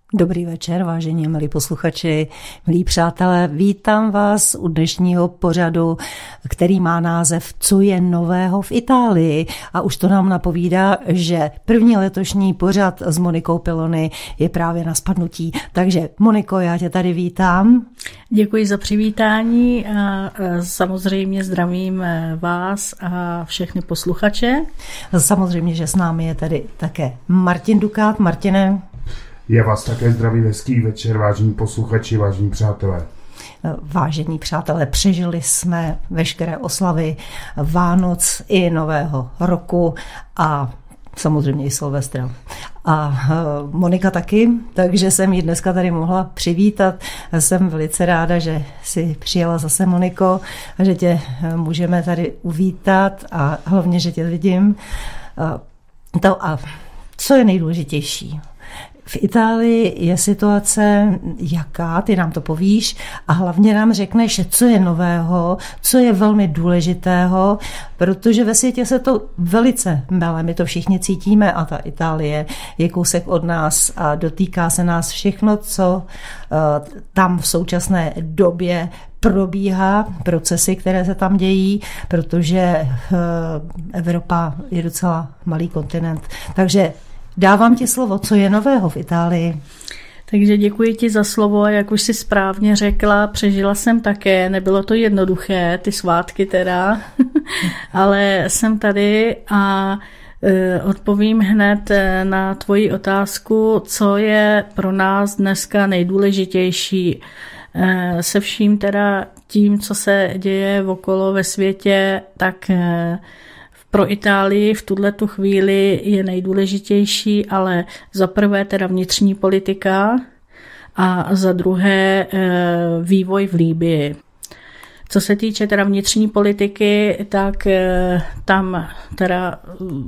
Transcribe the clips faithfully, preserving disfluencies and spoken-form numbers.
Dobrý večer, vážení a milí posluchači, milí přátelé, vítám vás u dnešního pořadu, který má název Co je nového v Itálii. A už to nám napovídá, že první letošní pořad s Monikou Pilony je právě na spadnutí. Takže Moniko, já tě tady vítám. Děkuji za přivítání a samozřejmě zdravím vás a všechny posluchače. Samozřejmě, že s námi je tady také Martin Dukát. Martine. Já vás také zdravím, hezký večer, vážení posluchači, vážení přátelé. Vážení přátelé, přežili jsme veškeré oslavy Vánoc i Nového roku a samozřejmě i Silvestra. A Monika taky, takže jsem ji dneska tady mohla přivítat. Jsem velice ráda, že si přijela zase, Moniko, a že tě můžeme tady uvítat a hlavně, že tě vidím. To a co je nejdůležitější? V Itálii je situace jaká, ty nám to povíš a hlavně nám řekneš, co je nového, co je velmi důležitého, protože ve světě se to velice mele, my to všichni cítíme a ta Itálie je kousek od nás a dotýká se nás všechno, co uh, tam v současné době probíhá, procesy, které se tam dějí, protože uh, Evropa je docela malý kontinent. Takže dávám ti slovo, co je nového v Itálii. Takže děkuji ti za slovo a jak už jsi správně řekla, přežila jsem také, nebylo to jednoduché, ty svátky teda, ale jsem tady a e, odpovím hned na tvoji otázku, co je pro nás dneska nejdůležitější. E, se vším teda tím, co se děje okolo ve světě, tak e, pro Itálii v tuhletu chvíli je nejdůležitější, ale za prvé teda vnitřní politika a za druhé vývoj v Libyi. Co se týče teda vnitřní politiky, tak tam teda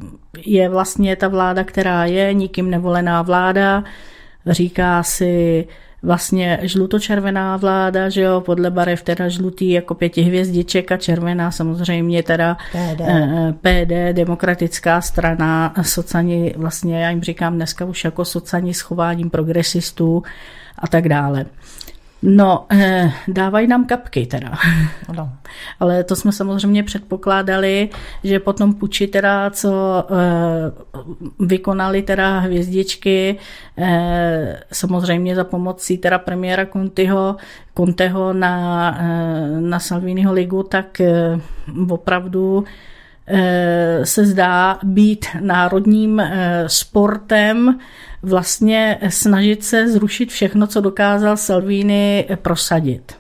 je vlastně ta vláda, která je, nikým nevolená vláda, říká si vlastně žlutočervená vláda, že jo, podle barev teda žlutý jako pěti hvězdiček a červená samozřejmě teda P D, P D demokratická strana, socani, vlastně já jim říkám dneska už jako socani s chováním progresistů a tak dále. No, eh, dávají nám kapky teda. No. Ale to jsme samozřejmě předpokládali, že potom puči teda, co eh, vykonali teda hvězdičky, eh, samozřejmě za pomocí teda premiéra Conteho, Conteho na, eh, na Salviniho ligu, tak eh, opravdu eh, se zdá být národním eh, sportem, vlastně snažit se zrušit všechno, co dokázal Salvini prosadit.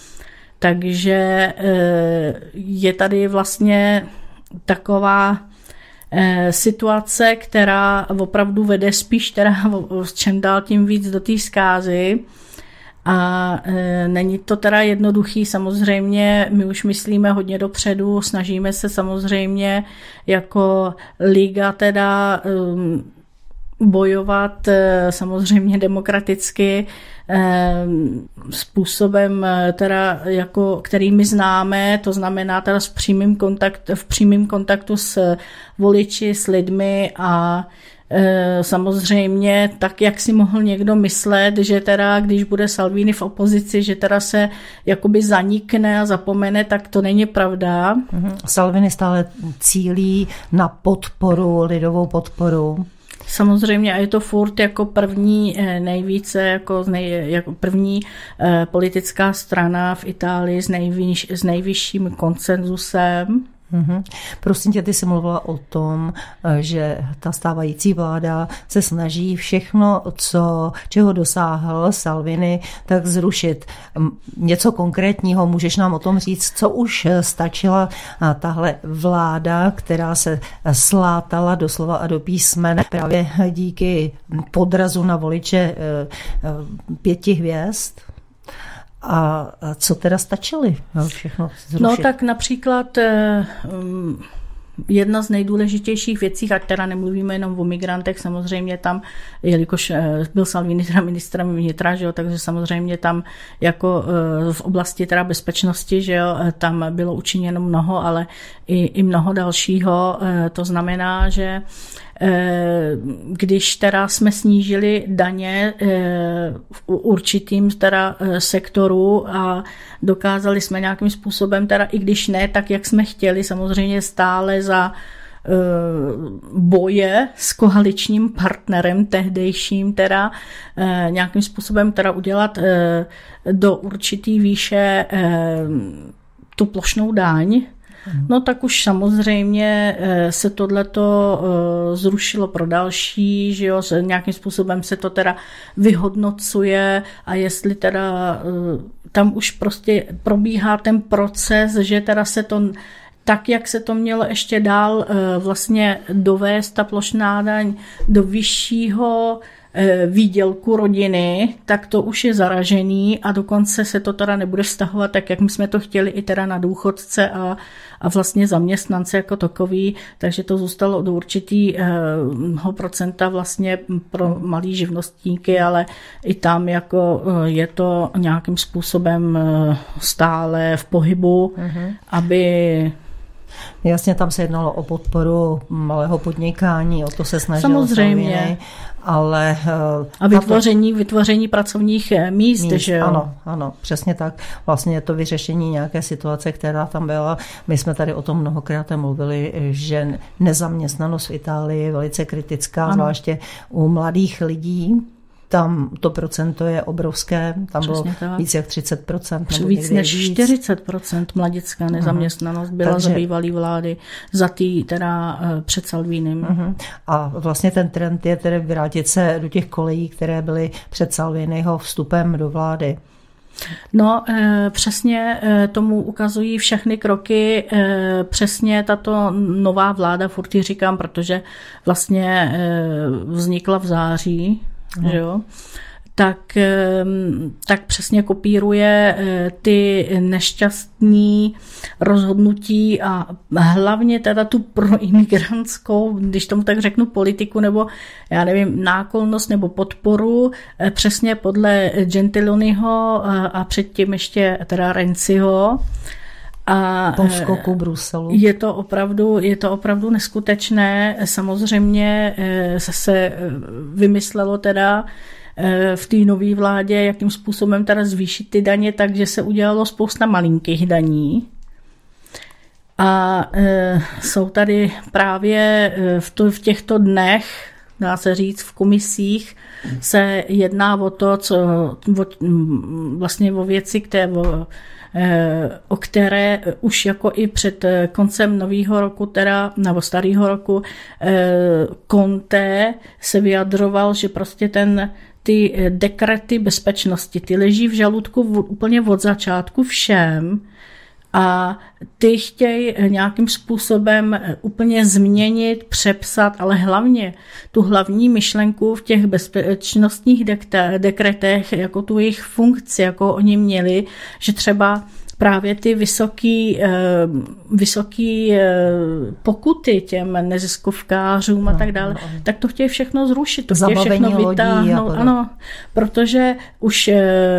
Takže je tady vlastně taková situace, která opravdu vede spíš teda čím dál tím víc do té zkázy. A není to teda jednoduchý, samozřejmě, my už myslíme hodně dopředu, snažíme se samozřejmě jako liga teda bojovat samozřejmě demokraticky způsobem, teda jako, který my známe, to znamená teda s přímým kontakt, v přímém kontaktu s voliči, s lidmi a samozřejmě tak, jak si mohl někdo myslet, že teda, když bude Salvini v opozici, že teda se jakoby zanikne a zapomene, tak to není pravda. Salvini stále cílí na podporu, lidovou podporu. Samozřejmě a je to furt jako první nejvíce, jako, nej, jako první eh, politická strana v Itálii s, nejvyš, s nejvyšším konsenzusem. Mm-hmm. Prosím tě, ty jsi mluvila o tom, že ta stávající vláda se snaží všechno, co, čeho dosáhl Salvini, tak zrušit. Něco konkrétního můžeš nám o tom říct, co už stačila tahle vláda, která se slátala doslova a do písmene právě díky podrazu na voliče pěti hvězd? A co teda stačili všechno zrušit? No tak například jedna z nejdůležitějších věcí, ať teda nemluvíme jenom o migrantech, samozřejmě tam, jelikož byl Salvini teda ministrem vnitra, že jo, takže samozřejmě tam jako v oblasti teda bezpečnosti, že jo, tam bylo učiněno mnoho, ale i, i mnoho dalšího. To znamená, že když teda jsme snížili daně v určitým teda sektoru a dokázali jsme nějakým způsobem, teda i když ne tak, jak jsme chtěli, samozřejmě stále za boje s koaličním partnerem tehdejším teda nějakým způsobem teda udělat do určitý výše tu plošnou daň, no tak už samozřejmě se tohleto zrušilo pro další, že jo, nějakým způsobem se to teda vyhodnocuje a jestli teda tam už prostě probíhá ten proces, že teda se to tak, jak se to mělo ještě dál vlastně dovést ta plošná daň do vyššího výdělku rodiny, tak to už je zaražený a dokonce se to teda nebude vztahovat tak, jak my jsme to chtěli i teda na důchodce a, a vlastně zaměstnance jako takový, takže to zůstalo do určitého procenta vlastně pro malý živnostníky, ale i tam jako je to nějakým způsobem stále v pohybu, mm-hmm. aby... Jasně, tam se jednalo o podporu malého podnikání, o to se snažilo. Samozřejmě. Ale, a vytvoření, tato... vytvoření pracovních míst, míst, že jo? Ano, ano, přesně tak. Vlastně je to vyřešení nějaké situace, která tam byla. My jsme tady o tom mnohokrát mluvili, že nezaměstnanost v Itálii je velice kritická, ano. Zvláště u mladých lidí. Tam to procento je obrovské, tam přesně bylo tak. Víc jak třicet procent. Nebo víc než víc. čtyřicet procent mladická nezaměstnanost uh-huh. byla Takže... za bývalý vlády, za tý teda uh, před Salvínem. Uh-huh. A vlastně ten trend je tedy vrátit se do těch kolejí, které byly před Salviniho vstupem do vlády. No, přesně tomu ukazují všechny kroky, přesně tato nová vláda, furt ji říkám, protože vlastně vznikla v září, no. Že jo? Tak, tak přesně kopíruje ty nešťastné rozhodnutí a hlavně teda tu proimigrantskou, když tomu tak řeknu, politiku nebo já nevím, náklonnost nebo podporu přesně podle Gentiloniho a předtím ještě teda Renziho. A po skoku Bruselu. Je to opravdu, je to opravdu neskutečné. Samozřejmě se vymyslelo teda v té nové vládě, jakým způsobem teda zvýšit ty daně, takže se udělalo spousta malinkých daní. A e, jsou tady právě v, to, v těchto dnech, dá se říct, v komisích se jedná o to, co o, vlastně o věci, které o, o které už jako i před koncem nového roku, teda, nebo starého roku, Conte se vyjadřoval, že prostě ten ty dekrety bezpečnosti, ty leží v žaludku úplně od začátku všem a ty chtějí nějakým způsobem úplně změnit, přepsat, ale hlavně tu hlavní myšlenku v těch bezpečnostních dekretech, jako tu jejich funkci, jako oni měli, že třeba právě ty vysoký, vysoký pokuty těm neziskovkářům a tak dále, no, no. Tak to chtějí všechno zrušit, to chtějí všechno vytáhnout. Ano, protože už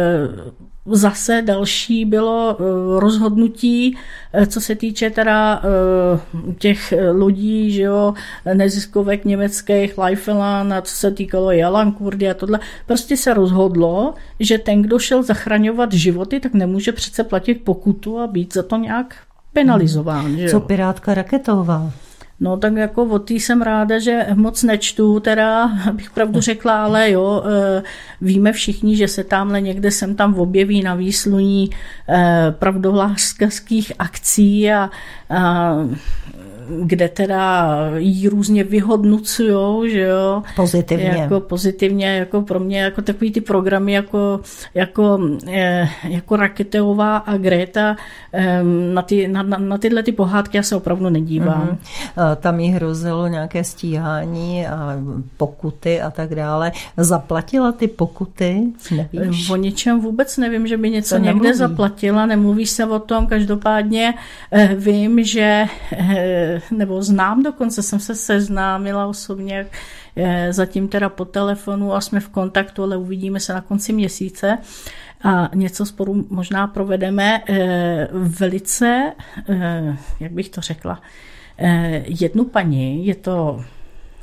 zase další bylo rozhodnutí, co se týče teda těch lodí, že jo, neziskovek německých, Leifeland a co se týkalo Jalankurdy a tohle. Prostě se rozhodlo, že ten, kdo šel zachraňovat životy, tak nemůže přece platit pokutu a být za to nějak penalizován. Že jo? Co pirátka Raketová? No tak jako o tý jsem ráda, že moc nečtu, teda, abych pravdu řekla, ale jo, víme všichni, že se tamhle někde sem tam objeví na výsluní pravdolářských akcí a, a kde teda jí různě vyhodnocujou, že jo. Pozitivně. Jako pozitivně, jako pro mě, jako takový ty programy, jako, jako, jako Raketová a Greta, na, ty, na, na tyhle ty pohádky já se opravdu nedívám. Mm-hmm. Tam jí hrozilo nějaké stíhání a pokuty a tak dále. Zaplatila ty pokuty? Nevíš? O ničem vůbec nevím, že by něco to někde nemluví. Zaplatila, nemluví se o tom, každopádně vím, že nebo znám, dokonce jsem se seznámila osobně zatím teda po telefonu a jsme v kontaktu, ale uvidíme se na konci měsíce a něco spolu možná provedeme. Velice, jak bych to řekla, jednu paní, je to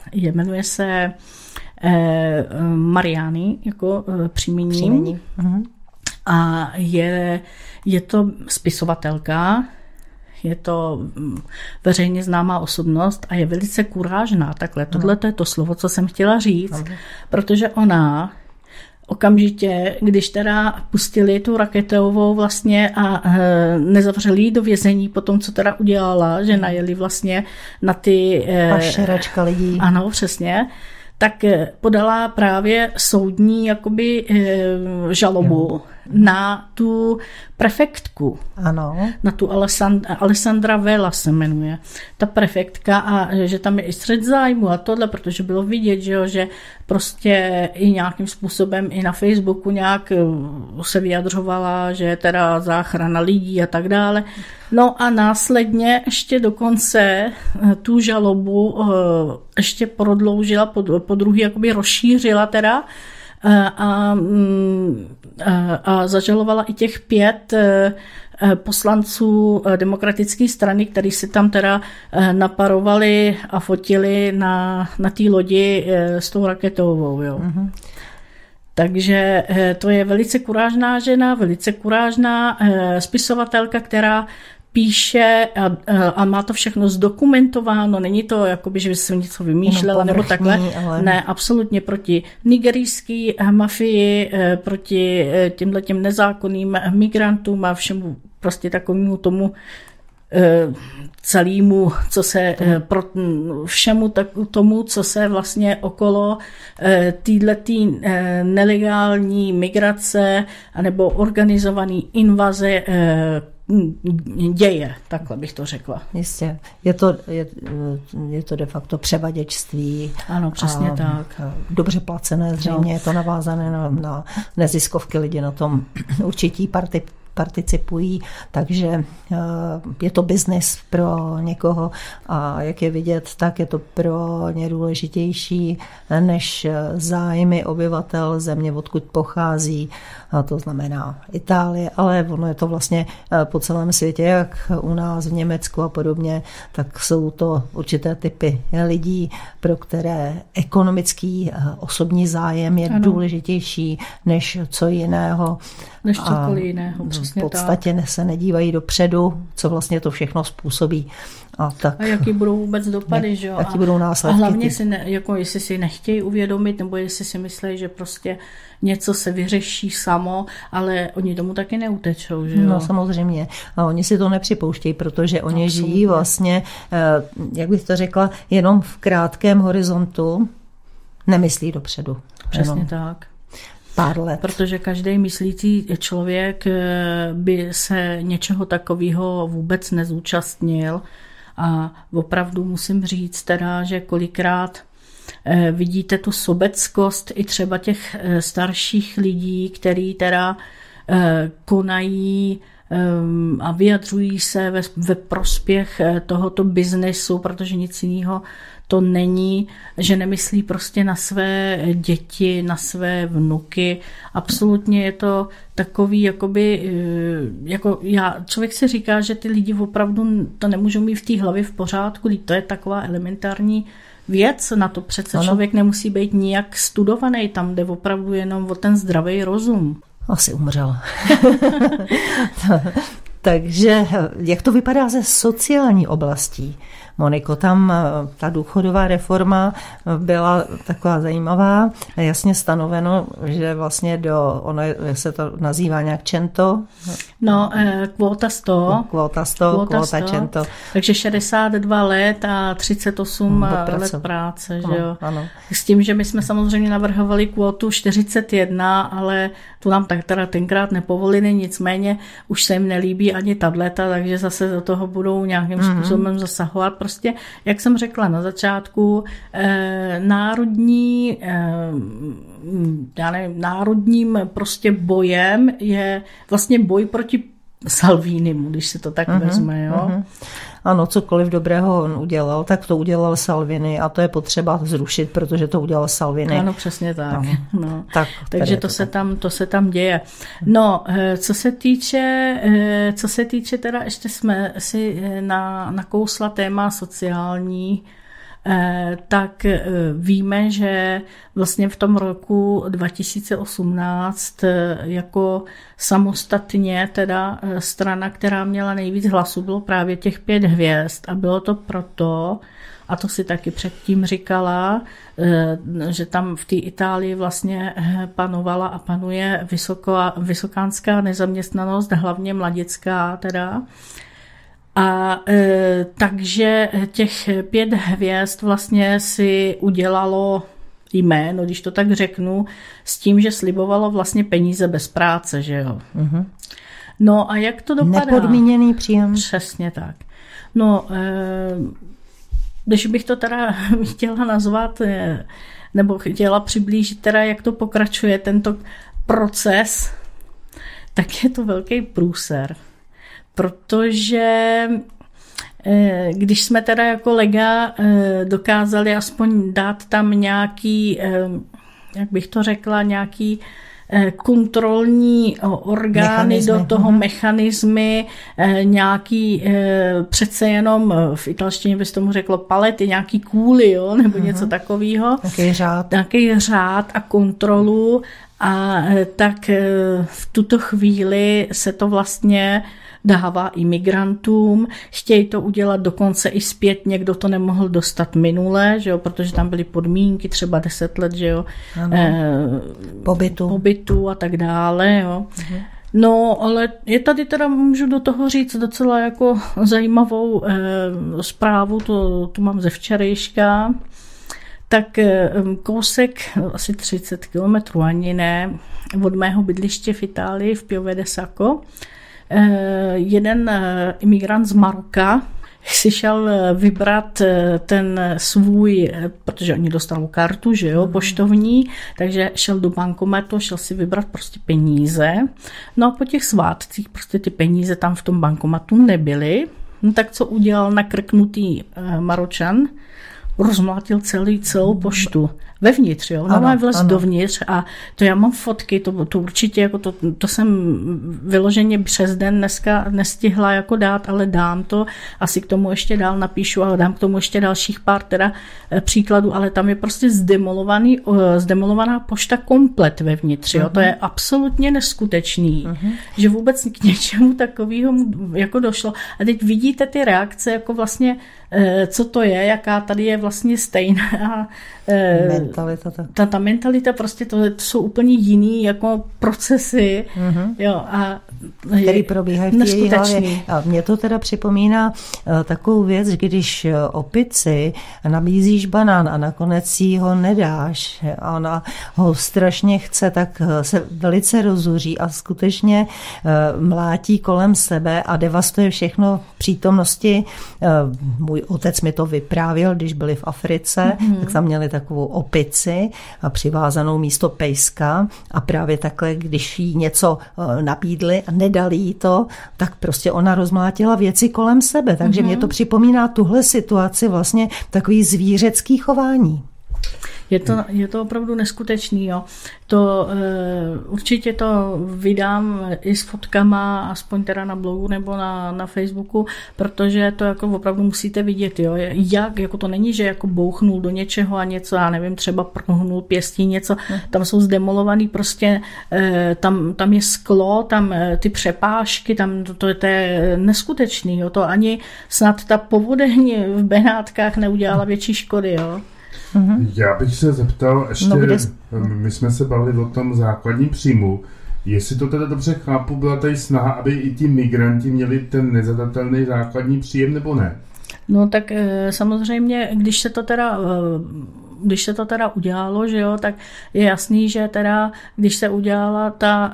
je, jmenuje se eh, Mariány, jako eh, příjmení. Příjmení. Mhm. A je, je to spisovatelka, je to veřejně známá osobnost a je velice kurážná. Takhle, tohle to je to slovo, co jsem chtěla říct, no. Protože ona okamžitě, když teda pustili tu Raketovou vlastně a e, nezavřeli ji do vězení po tom, co teda udělala, že najeli vlastně na ty... E, pašeračka lidí. Ano, přesně. Tak podala právě soudní jakoby e, žalobu jo. na tu prefektku. Ano. Na tu Alessandra, Alessandra Vela se jmenuje. Ta prefektka a že tam je i střet zájmu a tohle, protože bylo vidět, že, jo, že prostě i nějakým způsobem i na Facebooku nějak se vyjadřovala, že je teda záchrana lidí a tak dále. No a následně ještě dokonce tu žalobu ještě prodloužila, po druhý jakoby rozšířila teda a, a, a zažalovala i těch pět poslanců demokratické strany, kteří si tam teda naparovali a fotili na, na té lodi s tou Raketovou. Jo. Mm-hmm. Takže to je velice kurážná žena, velice kurážná spisovatelka, která píše a, a má to všechno zdokumentováno, není to jakoby, že by se něco vymýšlela nebo takhle. Ale... Ne, absolutně proti nigerijské mafii, proti těmhletěm nezákonným migrantům a všemu prostě takovému tomu celému, co se pro všemu tak, tomu, co se vlastně okolo týhletý nelegální migrace anebo organizovaný invaze děje, takhle bych to řekla. Jistě. Je to, je, je to de facto převaděčství. Ano, přesně a, tak. Dobře placené zřejmě, no. Je to navázané na, na neziskovky, lidi na tom určití party participují, takže je to biznis pro někoho a jak je vidět, tak je to pro ně důležitější než zájmy obyvatel země, odkud pochází, a to znamená Itálie, ale ono je to vlastně po celém světě, jak u nás v Německu a podobně, tak jsou to určité typy lidí, pro které ekonomický osobní zájem je ano. důležitější než co jiného. Než cokoliv jiného, přesně v podstatě tak. Se nedívají dopředu, co vlastně to všechno způsobí. A, tak, a jaký budou vůbec dopady, ne, že jo? Jaký budou následky. A hlavně si ne, jako jestli si nechtějí uvědomit, nebo jestli si myslí, že prostě něco se vyřeší samo, ale oni tomu taky neutečou, že jo? No samozřejmě. A oni si to nepřipouštějí, protože oni Absolutně. žijí vlastně, jak bych to řekla, jenom v krátkém horizontu, nemyslí dopředu. Přesně jenom. tak. Pár let. Protože každý myslící člověk by se něčeho takového vůbec nezúčastnil a opravdu musím říct teda, že kolikrát vidíte tu sobeckost i třeba těch starších lidí, který teda konají a vyjadřují se ve, ve prospěch tohoto biznesu, protože nic jiného to není, že nemyslí prostě na své děti, na své vnuky. Absolutně je to takový, jakoby, jako já, člověk si říká, že ty lidi opravdu to nemůžou mít v té hlavě v pořádku, to je taková elementární věc, na to přece ano. Člověk nemusí být nijak studovaný, tam jde opravdu jenom o ten zdravý rozum. Asi umřel. Takže jak to vypadá ze sociální oblastí? Moniko, tam ta důchodová reforma byla taková zajímavá, jasně stanoveno, že vlastně do, ono se to nazývá nějak cento? No, kvóta sto. Kvóta sto, kvóta cento. Takže šedesát dva let a třicet osm let práce, že jo. Ano. S tím, že my jsme samozřejmě navrhovali kvótu čtyřicet jedna, ale tu nám tak teda tenkrát nepovolili, nicméně už se jim nelíbí ani tableta, takže zase do toho budou nějakým mm-hmm. způsobem zasahovat. Prostě, jak jsem řekla na začátku, eh, národní, eh, já nevím, národním prostě bojem je vlastně boj proti Salvinimu, když se to tak mm-hmm. vezme, jo. Mm-hmm. Ano, cokoliv dobrého on udělal, tak to udělal Salvini a to je potřeba zrušit, protože to udělal Salvini. Ano, přesně tak. No. No. tak Takže to, to se tam, to se tam děje. No, co se týče, co se týče teda, ještě jsme si na, nakousla téma sociální tak víme, že vlastně v tom roku dva tisíce osmnáct jako samostatně teda strana, která měla nejvíc hlasů, bylo právě těch pět hvězd a bylo to proto, a to si taky předtím říkala, že tam v té Itálii vlastně panovala a panuje vysoká, vysokánská nezaměstnanost, hlavně mladická teda. A e, takže těch pět hvězd vlastně si udělalo jméno, když to tak řeknu, s tím, že slibovalo vlastně peníze bez práce, že jo. Mm-hmm. No a jak to dopadá? Nepodmíněný příjem. Přesně tak. No, e, když bych to teda chtěla nazvat, e, nebo chtěla přiblížit teda, jak to pokračuje tento proces, tak je to velký průser. Protože když jsme teda jako lega dokázali aspoň dát tam nějaký, jak bych to řekla, nějaký kontrolní orgány Mechanizmy. do toho, mechanismy, nějaký přece jenom, v italštině bys tomu řeklo palety, nějaký kůly, jo, nebo uh-huh. něco takového. Nějaký řád. Nějaký řád a kontrolu a tak v tuto chvíli se to vlastně dává imigrantům, chtějí to udělat dokonce i zpětně, kdo to nemohl dostat minule, že jo, protože tam byly podmínky, třeba deset let, že jo, eh, pobytu. pobytu a tak dále, jo. Mhm. No, ale je tady teda, můžu do toho říct docela jako zajímavou eh, zprávu, to, to mám ze včerejška, tak eh, kousek, asi třicet kilometrů, ani ne, od mého bydliště v Itálii, v Piove de Sacco, jeden imigrant z Maroka si šel vybrat ten svůj, protože oni dostali kartu, že jo, poštovní, takže šel do bankomatu, šel si vybrat prostě peníze. No a po těch svátcích prostě ty peníze tam v tom bankomatu nebyly. No tak co udělal nakrknutý Maročan? Rozmlátil celý, celou poštu. Vevnitř, jo. No, má vlez dovnitř a to já mám fotky, to, to určitě, jako to, to jsem vyloženě přes den dneska nestihla jako dát, ale dám to, asi k tomu ještě dál napíšu a dám k tomu ještě dalších pár teda příkladů, ale tam je prostě zdemolovaný, zdemolovaná pošta komplet vevnitř, jo. Uh-huh. To je absolutně neskutečný, uh-huh. že vůbec k něčemu takového jako došlo. A teď vidíte ty reakce, jako vlastně, co to je, jaká tady je vlastně stejná mentalita. Ta, ta mentalita prostě, to, to jsou úplně jiný jako procesy, mm-hmm. jo, a který probíhají v té její hlavě. A mě to teda připomíná uh, takovou věc, když opici nabízíš banán a nakonec jí ho nedáš a ona ho strašně chce, tak se velice rozuří a skutečně uh, mlátí kolem sebe a devastuje všechno v přítomnosti. Uh, můj otec mi to vyprávěl, když byli v Africe, mm-hmm. tak tam měli takovou opici a přivázanou místo pejska a právě takhle, když jí něco uh, nabídli a nedali jí to, tak prostě ona rozmlátila věci kolem sebe. Takže mm-hmm. mě to připomíná tuhle situaci, vlastně takový zvířecký chování. Je to, je to opravdu neskutečný, jo. To e, určitě to vydám i s fotkama, aspoň teda na blogu nebo na, na Facebooku, protože to jako opravdu musíte vidět, jo. Jak, jako to není, že jako bouchnul do něčeho a něco, já nevím, třeba prohnul pěstí něco, tam jsou zdemolovaný prostě, e, tam, tam je sklo, tam e, ty přepážky, tam to, to, to je neskutečný, jo. To ani snad ta povodeň v Benátkách neudělala větší škody, jo. Mm-hmm. Já bych se zeptal ještě, no, kde... my jsme se bavili o tom základním příjmu, jestli to teda dobře chápu, byla tady snaha, aby i ti migranti měli ten nezadatelný základní příjem, nebo ne? No tak samozřejmě, když se to teda, když se to teda udělalo, že jo, tak je jasný, že teda, když se udělala ta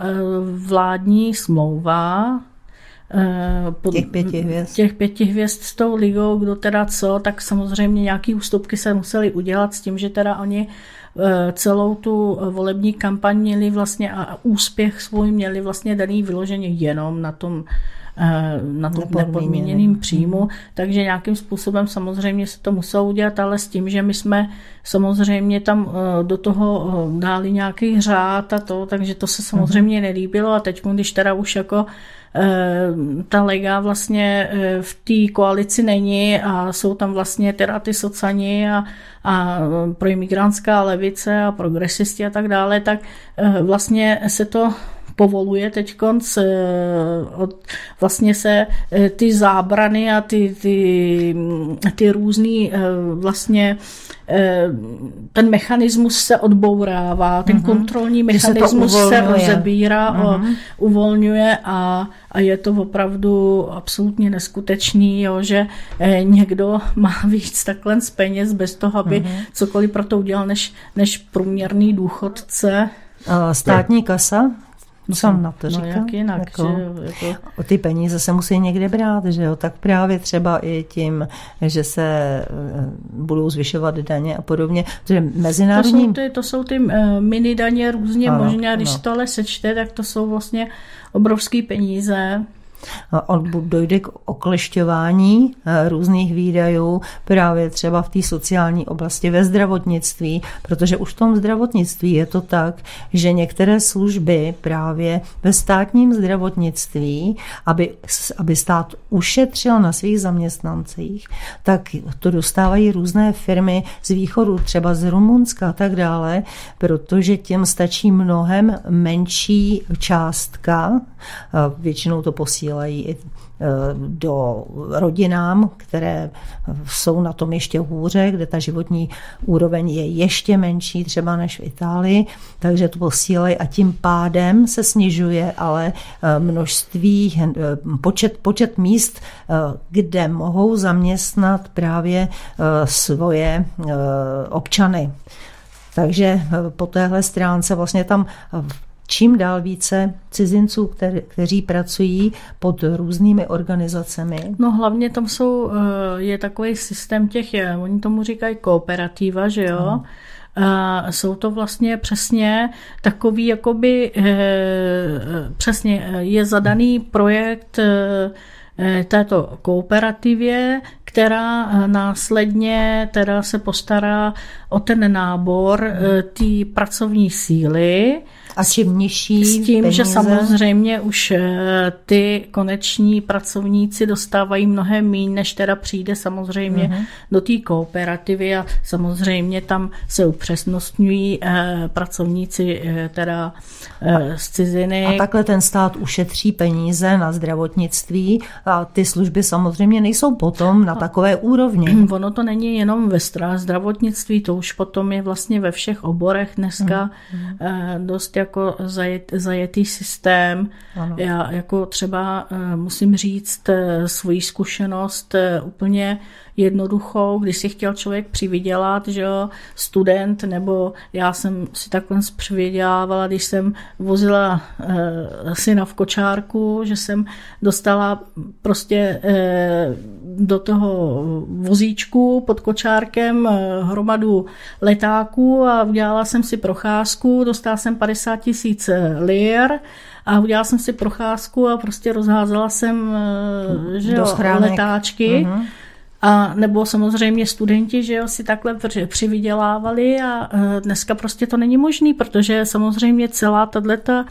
vládní smlouva, Pod, těch pěti hvězd. Těch pěti hvězd s tou ligou, kdo teda co, tak samozřejmě nějaký ústupky se museli udělat s tím, že teda oni celou tu volební kampaň měli vlastně a úspěch svůj měli vlastně daný vyloženě jenom na tom na tom nepodmíněným příjmu, takže nějakým způsobem samozřejmě se to muselo udělat, ale s tím, že my jsme samozřejmě tam do toho dali nějaký řád a to, takže to se samozřejmě nelíbilo a teď, když teda už jako ta lega vlastně v té koalici není a jsou tam vlastně teda ty socani a, a proimigrantská levice a progresisti a tak dále, tak vlastně se to povoluje teďkonc, vlastně se ty zábrany a ty, ty, ty různý vlastně ten mechanismus se odbourává, ten kontrolní mechanismus se, se rozebírá, uh-huh. uvolňuje a, a je to opravdu absolutně neskutečný, jo, že někdo má víc takhle z peněz bez toho, aby uh-huh. cokoliv pro to udělal, než, než průměrný důchodce. Státní kasa? Jsem na to no, říkám. Jak jinak, jako, že, jako... Ty peníze se musí někde brát, že jo? Tak právě třeba i tím, že se budou zvyšovat daně a podobně. Protože mezinárodní... To jsou ty, to jsou ty mini daně různě ano, možné, a když ano. to ale sečte, tak to jsou vlastně obrovský peníze. Dojde k oklešťování různých výdajů právě třeba v té sociální oblasti, ve zdravotnictví, protože už v tom zdravotnictví je to tak, že některé služby právě ve státním zdravotnictví, aby, aby stát ušetřil na svých zaměstnancích, tak to dostávají různé firmy z východu, třeba z Rumunska a tak dále, protože těm stačí mnohem menší částka, většinou to posílají i do rodinám, které jsou na tom ještě hůře, kde ta životní úroveň je ještě menší třeba než v Itálii, takže to posílají a tím pádem se snižuje ale množství, počet, počet míst, kde mohou zaměstnat právě svoje občany. Takže po téhle stránce vlastně tam čím dál více cizinců, kter, kteří pracují pod různými organizacemi. No hlavně tam jsou, je takový systém těch, oni tomu říkají kooperativa, že jo? Hmm. A jsou to vlastně přesně takový, jakoby přesně je zadaný projekt této kooperativě, která následně teda se postará o ten nábor té pracovní síly. A čím nižší s tím, peníze. Že samozřejmě už ty koneční pracovníci dostávají mnohem míň, než teda přijde samozřejmě uh-huh. do té kooperativy a samozřejmě tam se upřesnostňují eh, pracovníci eh, teda eh, z ciziny. A takhle ten stát ušetří peníze na zdravotnictví a ty služby samozřejmě nejsou potom na takové úrovni. Ono to není jenom ve zdravotnictví, to už potom je vlastně ve všech oborech dneska uh-huh. eh, dost jako zajet, zajetý systém. Ano. Já jako třeba musím říct svoji zkušenost úplně jednoduchou, když si chtěl člověk přivydělat, že jo, student, nebo já jsem si takhle přivydělávala, když jsem vozila e, syna v kočárku, že jsem dostala prostě e, do toho vozíčku pod kočárkem e, hromadu letáků a udělala jsem si procházku, dostala jsem padesát tisíc lir a udělala jsem si procházku a prostě rozházela jsem e, že jo, letáčky. Uh-huh. A nebo samozřejmě studenti, že jo, si takhle přivydělávali a dneska prostě to není možný, protože samozřejmě celá tato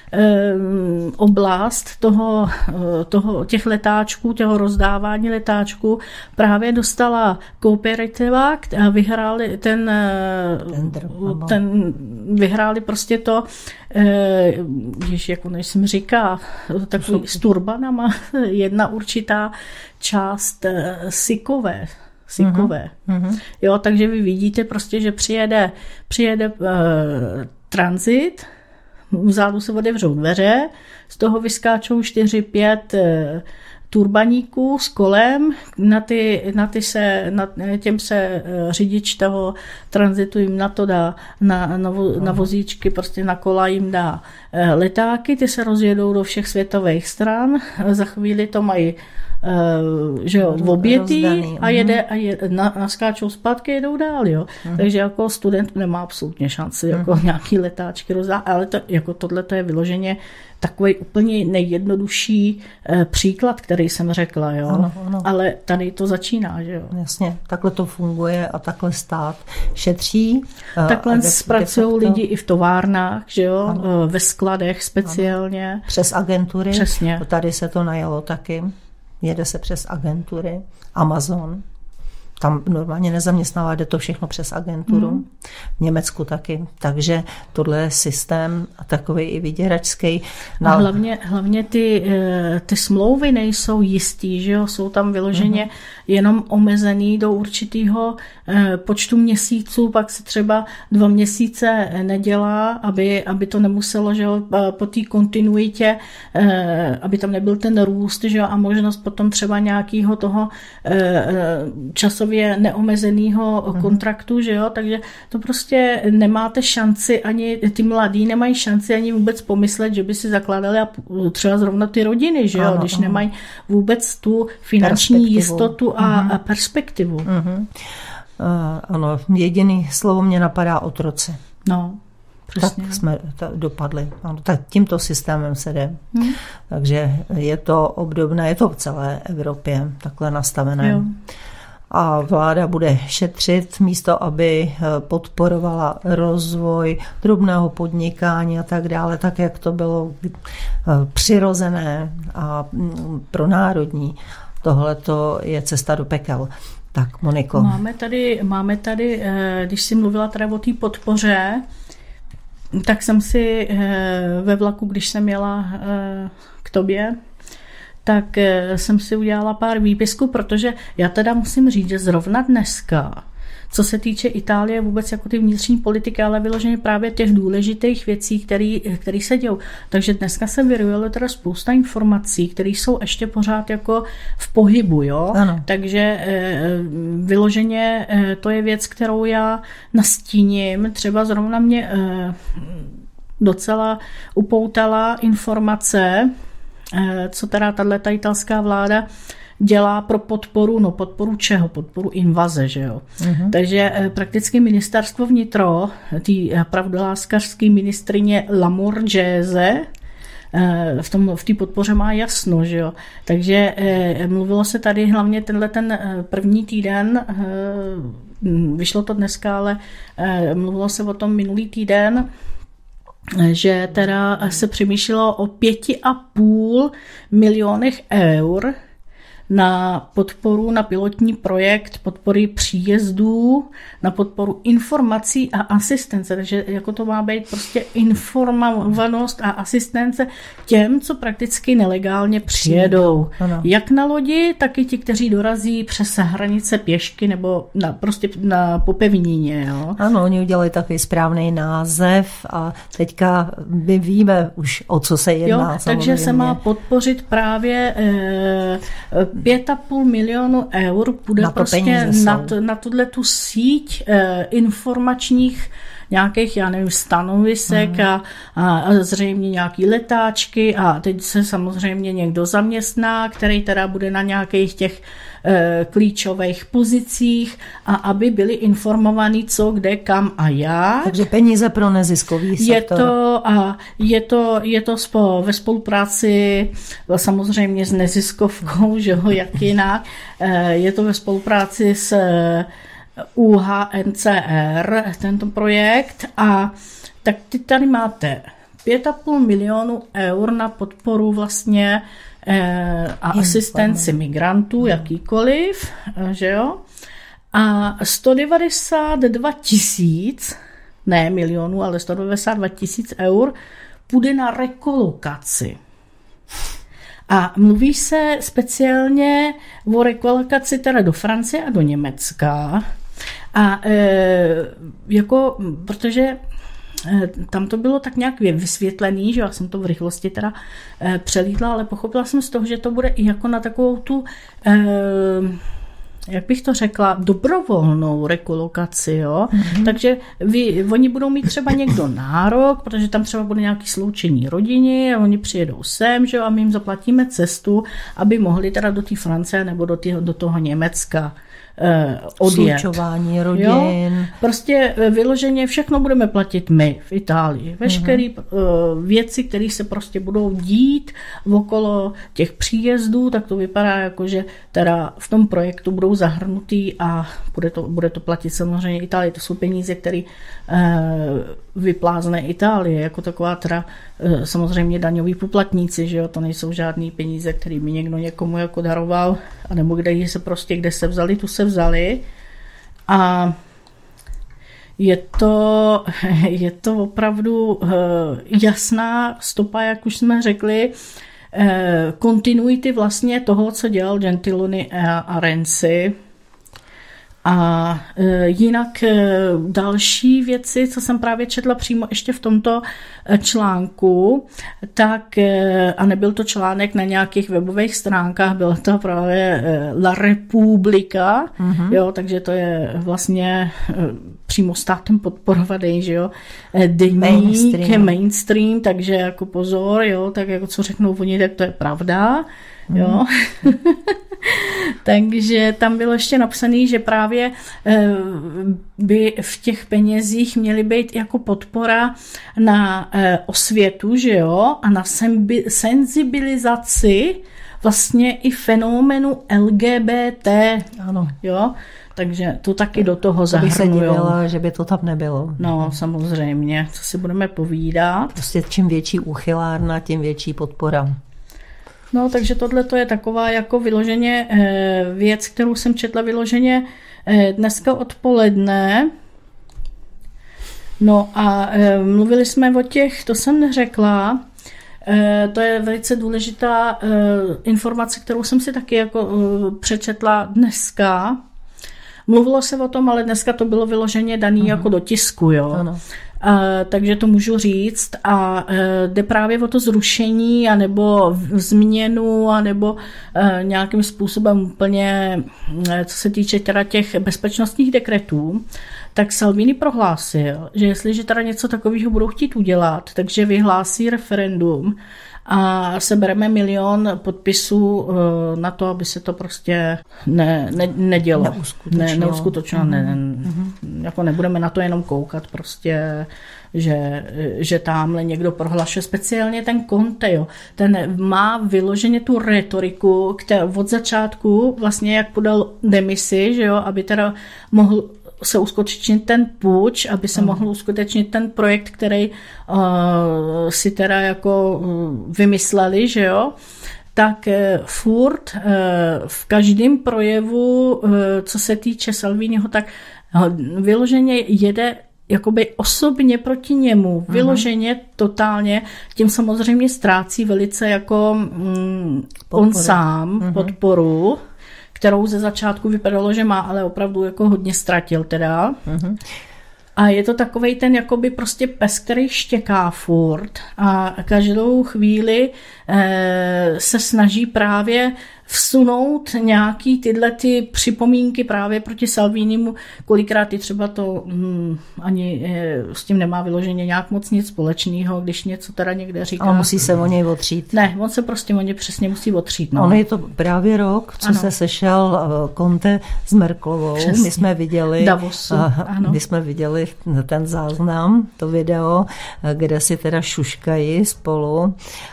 oblast toho, toho, těch letáčků, těho rozdávání letáčků právě dostala kooperativa a vyhráli ten, ten vyhráli prostě to, když jako než jsem říká, takový s turbanama, jedna určitá část sikové. Sikové. Mm-hmm. Jo, takže vy vidíte prostě, že přijede, přijede uh, tranzit, vzadu se otevřou dveře, z toho vyskáčou čtyři pět uh, turbaníků s kolem, na, ty, na, ty se, na těm se řidič toho tranzitu jim na to dá, na, na, vo, na vozíčky, prostě na kola jim dá letáky, ty se rozjedou do všech světových stran, za chvíli to mají že jo, obětý a jede a je, na, naskáčou zpátky, jedou dál, jo. Uh-huh. Takže jako student nemá absolutně šanci jako uh-huh. nějaký letáčky rozdát, ale to, jako tohle to je vyloženě takový úplně nejjednodušší eh, příklad, který jsem řekla, jo. Ano, ano. Ale tady to začíná, že jo. Jasně, takhle to funguje a takhle stát šetří. Takhle zpracují lidi i v továrnách, že jo, ano. Ve skladech speciálně. Ano. Přes agentury. Přesně. Tady se to najalo taky. Jede se přes agentury. Amazon. Tam normálně nezaměstnává, jde to všechno přes agenturu. Mm. V Německu taky. Takže tohle je systém takový i vyděračský. A hlavně, hlavně ty, ty smlouvy nejsou jistý, že jo? Jsou tam vyloženě mm. jenom omezený do určitého počtu měsíců, pak se třeba dva měsíce nedělá, aby, aby to nemuselo, že jo, po té kontinuitě, aby tam nebyl ten růst, že jo, a možnost potom třeba nějakého toho časového neomezeného kontraktu, že jo, takže to prostě nemáte šanci, ani ty mladí nemají šanci ani vůbec pomyslet, že by si zakládali a třeba zrovna ty rodiny, že jo, ano, když ano. nemají vůbec tu finanční jistotu a, uh-huh. a perspektivu. Uh-huh. Uh, ano, jediný slovo mě napadá otroci. No, přesně. Tak jsme dopadli. Ano, tak tímto systémem se jde. Hmm. Takže je to obdobné, je to v celé Evropě takhle nastavené. Jo. A vláda bude šetřit místo, aby podporovala rozvoj drobného podnikání a tak dále, tak jak to bylo přirozené a pronárodní. Tohle to je cesta do pekel. Tak, Moniko. Máme tady, máme tady, když jsi mluvila teda o té podpoře, tak jsem si ve vlaku, když jsem jela k tobě, tak jsem si udělala pár výpisků, protože já teda musím říct, že zrovna dneska, co se týče Itálie, vůbec jako ty vnitřní politiky, ale vyloženě právě těch důležitých věcí, které se dějou. Takže dneska se vyrojilo teda spousta informací, které jsou ještě pořád jako v pohybu, jo? Ano. Takže vyloženě to je věc, kterou já nastíním. Třeba zrovna mě docela upoutala informace, co teda tato italská vláda dělá pro podporu, no podporu čeho? Podporu invaze, že jo. Uh-huh. Takže prakticky ministerstvo vnitro, tý pravdoláskařský ministrině Lamorgese, v tom, v té podpoře má jasno, že jo. Takže mluvilo se tady hlavně tenhle ten první týden, vyšlo to dneska, ale mluvilo se o tom minulý týden, že teda se přemýšlelo o pěti a půl milionech eur na podporu, na pilotní projekt podpory příjezdů, na podporu informací a asistence. Takže jako to má být prostě informovanost a asistence těm, co prakticky nelegálně přijedou. Ano. Jak na lodi, tak i ti, kteří dorazí přes hranice pěšky nebo na, prostě na popevnině. Jo? Ano, oni udělali takový správný název a teďka my víme už, o co se jedná. Jo, takže se má podpořit právě eh, pět a půl milionu eur půjde na prostě na, na tuhle tu síť eh, informačních nějakých, já nevím, stanovisek mm. a, a, a zřejmě nějaký letáčky a teď se samozřejmě někdo zaměstná, který teda bude na nějakých těch e, klíčových pozicích a aby byli informovaní co, kde, kam a jak. Takže peníze pro neziskový sektor. Je to, a je to, je to spo, ve spolupráci samozřejmě s neziskovkou, že ho, jak jinak. E, je to ve spolupráci s U H N C R, tento projekt, a tak ty tady máte pět a půl milionu eur na podporu vlastně eh, a asistenci migrantů, jakýkoliv, že jo, a sto devadesát dva tisíc, ne milionů, ale sto devadesát dva tisíc eur půjde na rekolokaci. A mluví se speciálně o rekolokaci teda do Francie a do Německa. A e, jako, protože e, tam to bylo tak nějak vysvětlený, že já jsem to v rychlosti teda e, přelítla, ale pochopila jsem z toho, že to bude i jako na takovou tu e, jak bych to řekla, dobrovolnou rekolokaci, jo. Mm-hmm. Takže vy, oni budou mít třeba někdo nárok, protože tam třeba bude nějaký sloučení rodiny a oni přijedou sem, že jo, a my jim zaplatíme cestu, aby mohli teda do té Francie nebo do, tý, do toho Německa odjet. Slučování rodin. Jo? Prostě vyloženě všechno budeme platit my v Itálii. Veškeré uh-huh. věci, které se prostě budou dít okolo těch příjezdů, tak to vypadá jako, že teda v tom projektu budou zahrnutý a bude to, bude to platit samozřejmě Itálii. To jsou peníze, které uh, vyplázne Itálie, jako taková teda uh, samozřejmě daňoví poplatníci, že jo? To nejsou žádný peníze, které mi někdo někomu jako daroval, anebo kde se prostě, kde se vzali, tu se vzali. A je to, je to opravdu uh, jasná stopa, jak už jsme řekli, uh, kontinuity vlastně toho, co dělal Gentiloni a, a Renzi. A e, jinak e, další věci, co jsem právě četla přímo ještě v tomto článku, tak, e, a nebyl to článek na nějakých webových stránkách, byla to právě e, La Repubblica, mm-hmm. jo, takže to je vlastně e, přímo státem podporovaný, že jo, e, deník, mainstream. mainstream, takže jako pozor, jo, tak jako co řeknou oni, tak to je pravda. Jo. Mm. Takže tam bylo ještě napsané, že právě by v těch penězích měly být jako podpora na osvětu, že jo, a na senzibilizaci vlastně i fenoménu L G B T. Ano. Jo. Takže to taky do toho zahrnujou. Bych se divila, že by to tam nebylo. No, samozřejmě, co si budeme povídat. Prostě čím větší úchylárna, tím větší podpora. No, takže tohle to je taková jako vyloženě věc, kterou jsem četla vyloženě dneska odpoledne. No a mluvili jsme o těch, to jsem neřekla, to je velice důležitá informace, kterou jsem si taky jako přečetla dneska. Mluvilo se o tom, ale dneska to bylo vyloženě daný uh-huh. jako do tisku, jo. Ano. Uh, takže to můžu říct a uh, jde právě o to zrušení anebo změnu anebo uh, nějakým způsobem úplně, uh, co se týče teda těch bezpečnostních dekretů, tak Salvini prohlásil, že jestliže teda něco takového budou chtít udělat, takže vyhlásí referendum a sebereme milion podpisů uh, na to, aby se to prostě ne, ne, nedělo. Neuskutečnilo. Ne, neuskutečnilo. Mm-hmm. Ne, ne, mm-hmm. jako nebudeme na to jenom koukat prostě, že, že tamhle někdo prohlašuje, speciálně ten Conte, jo, ten má vyloženě tu retoriku, která od začátku vlastně jak podal demisi, že jo, aby teda mohl se uskutečnit ten puč, aby se mm. mohl uskutečnit ten projekt, který uh, si teda jako uh, vymysleli, že jo, tak uh, furt uh, v každém projevu, uh, co se týče Salviniho, tak uh, vyloženě jede jakoby osobně proti němu, uh-huh. vyloženě totálně, tím samozřejmě ztrácí velice jako mm, on sám uh-huh. podporu, kterou ze začátku vypadalo, že má, ale opravdu jako hodně ztratil teda. Uh-huh. A je to takovej ten jakoby prostě pes, který štěká furt a každou chvíli eh, se snaží právě vsunout nějaký tyhle ty připomínky právě proti Salvinimu, kolikrát i třeba to hm, ani eh, s tím nemá vyloženě nějak moc nic společného, když něco teda někde říká. Ale musí se o něj otřít. Ne, on se prostě o něj přesně musí otřít. No. On je to právě rok, co ano. se sešel Conte s Merkelovou. Přesně. My jsme viděli, Davosu, ano. my jsme viděli ten záznam, to video, kde si teda šuškají spolu,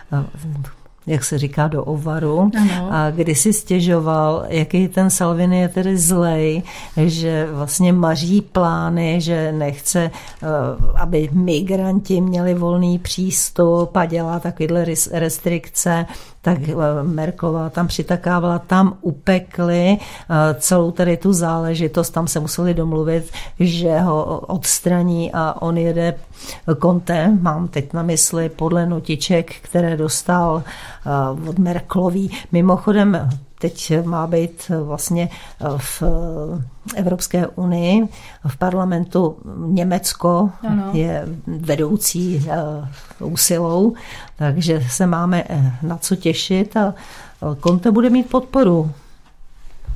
jak se říká, do ovaru. Ano. A kdy si stěžoval, jaký ten Salvini je tedy zlej, že vlastně maří plány, že nechce, aby migranti měli volný přístup a dělá takovýhle restrikce, tak Merkelová tam přitakávala, tam upekli celou tady tu záležitost, tam se museli domluvit, že ho odstraní a on jede Conte, mám teď na mysli podle notiček, které dostal od Merkelový. Mimochodem, teď má být vlastně v Evropské unii, v parlamentu Německo ano. je vedoucí úsilou, takže se máme na co těšit a Conte bude mít podporu.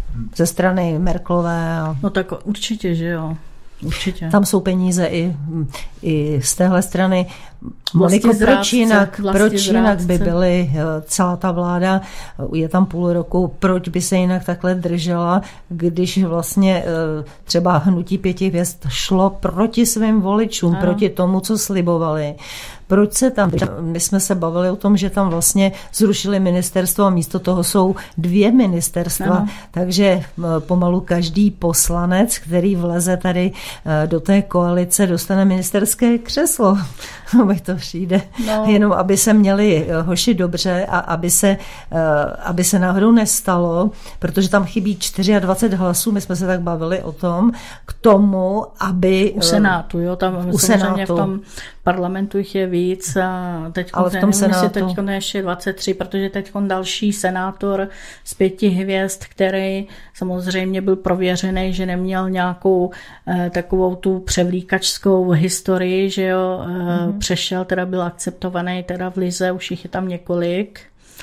ze strany Merkelové. A... No tak určitě, že jo. Určitě. Tam jsou peníze i, i z téhle strany. Moniko, proč jinak, proč jinak by byly celá ta vláda, je tam půl roku, proč by se jinak takhle držela, když vlastně třeba hnutí pěti hvězd šlo proti svým voličům, ano. proti tomu, co slibovali. Proč se tam, my jsme se bavili o tom, že tam vlastně zrušili ministerstvo a místo toho jsou dvě ministerstva, ano. takže pomalu každý poslanec, který vleze tady do té koalice, dostane ministerské křeslo. Mi to přijde. No. Jenom aby se měli hoši dobře a aby se, aby se náhodou nestalo, protože tam chybí dvacet čtyři hlasů, my jsme se tak bavili o tom, k tomu, aby... U Senátu, jo, tam u samozřejmě v tom parlamentu jich je víc a teď ale v tom Senátu... teď ještě dvacet tři, protože teď další senátor z pěti hvězd, který samozřejmě byl prověřený, že neměl nějakou eh, takovou tu převlíkačskou historii, že jo, eh, mm-hmm. přešel, teda byl akceptovaný teda v lize, už jich je tam několik.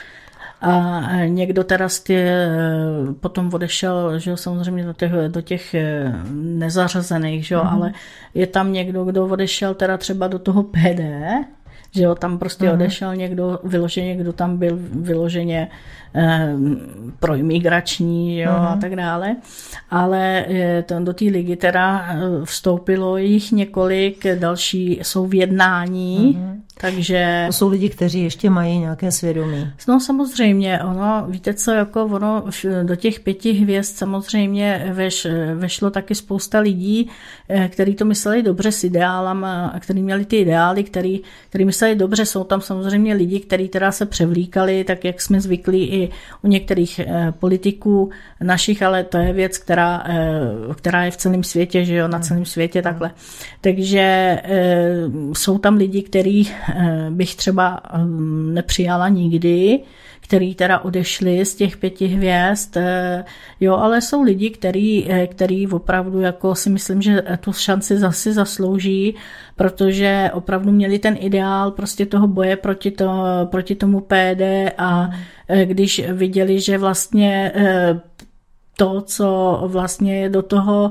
A někdo teda z tě, potom odešel, že jo, samozřejmě do těch, do těch nezařazených, že jo, mm-hmm. ale je tam někdo, kdo odešel teda třeba do toho P D, že jo, tam prostě mm-hmm. odešel někdo vyloženě, kdo tam byl vyloženě eh, proimigrační, jo, mm-hmm. a tak dále. Ale eh, to, do té ligy teda vstoupilo jich několik, další jsou v jednání, mm-hmm. takže... To jsou lidi, kteří ještě mají nějaké svědomí. No samozřejmě, ono, víte co, jako ono do těch pěti hvězd samozřejmě veš, vešlo taky spousta lidí, kteří to mysleli dobře s ideálama, kteří měli ty ideály, který, který mysleli dobře, jsou tam samozřejmě lidi, kteří teda se převlíkali, tak jak jsme zvyklí i u některých politiků našich, ale to je věc, která, která je v celém světě, že jo, na celém světě takhle. Takže jsou tam lidi, kteří bych třeba nepřijala nikdy, který teda odešli z těch pěti hvězd, jo, ale jsou lidi, který, který opravdu jako si myslím, že tu šanci zase zaslouží, protože opravdu měli ten ideál prostě toho boje proti, to, proti tomu P D a když viděli, že vlastně to, co vlastně do toho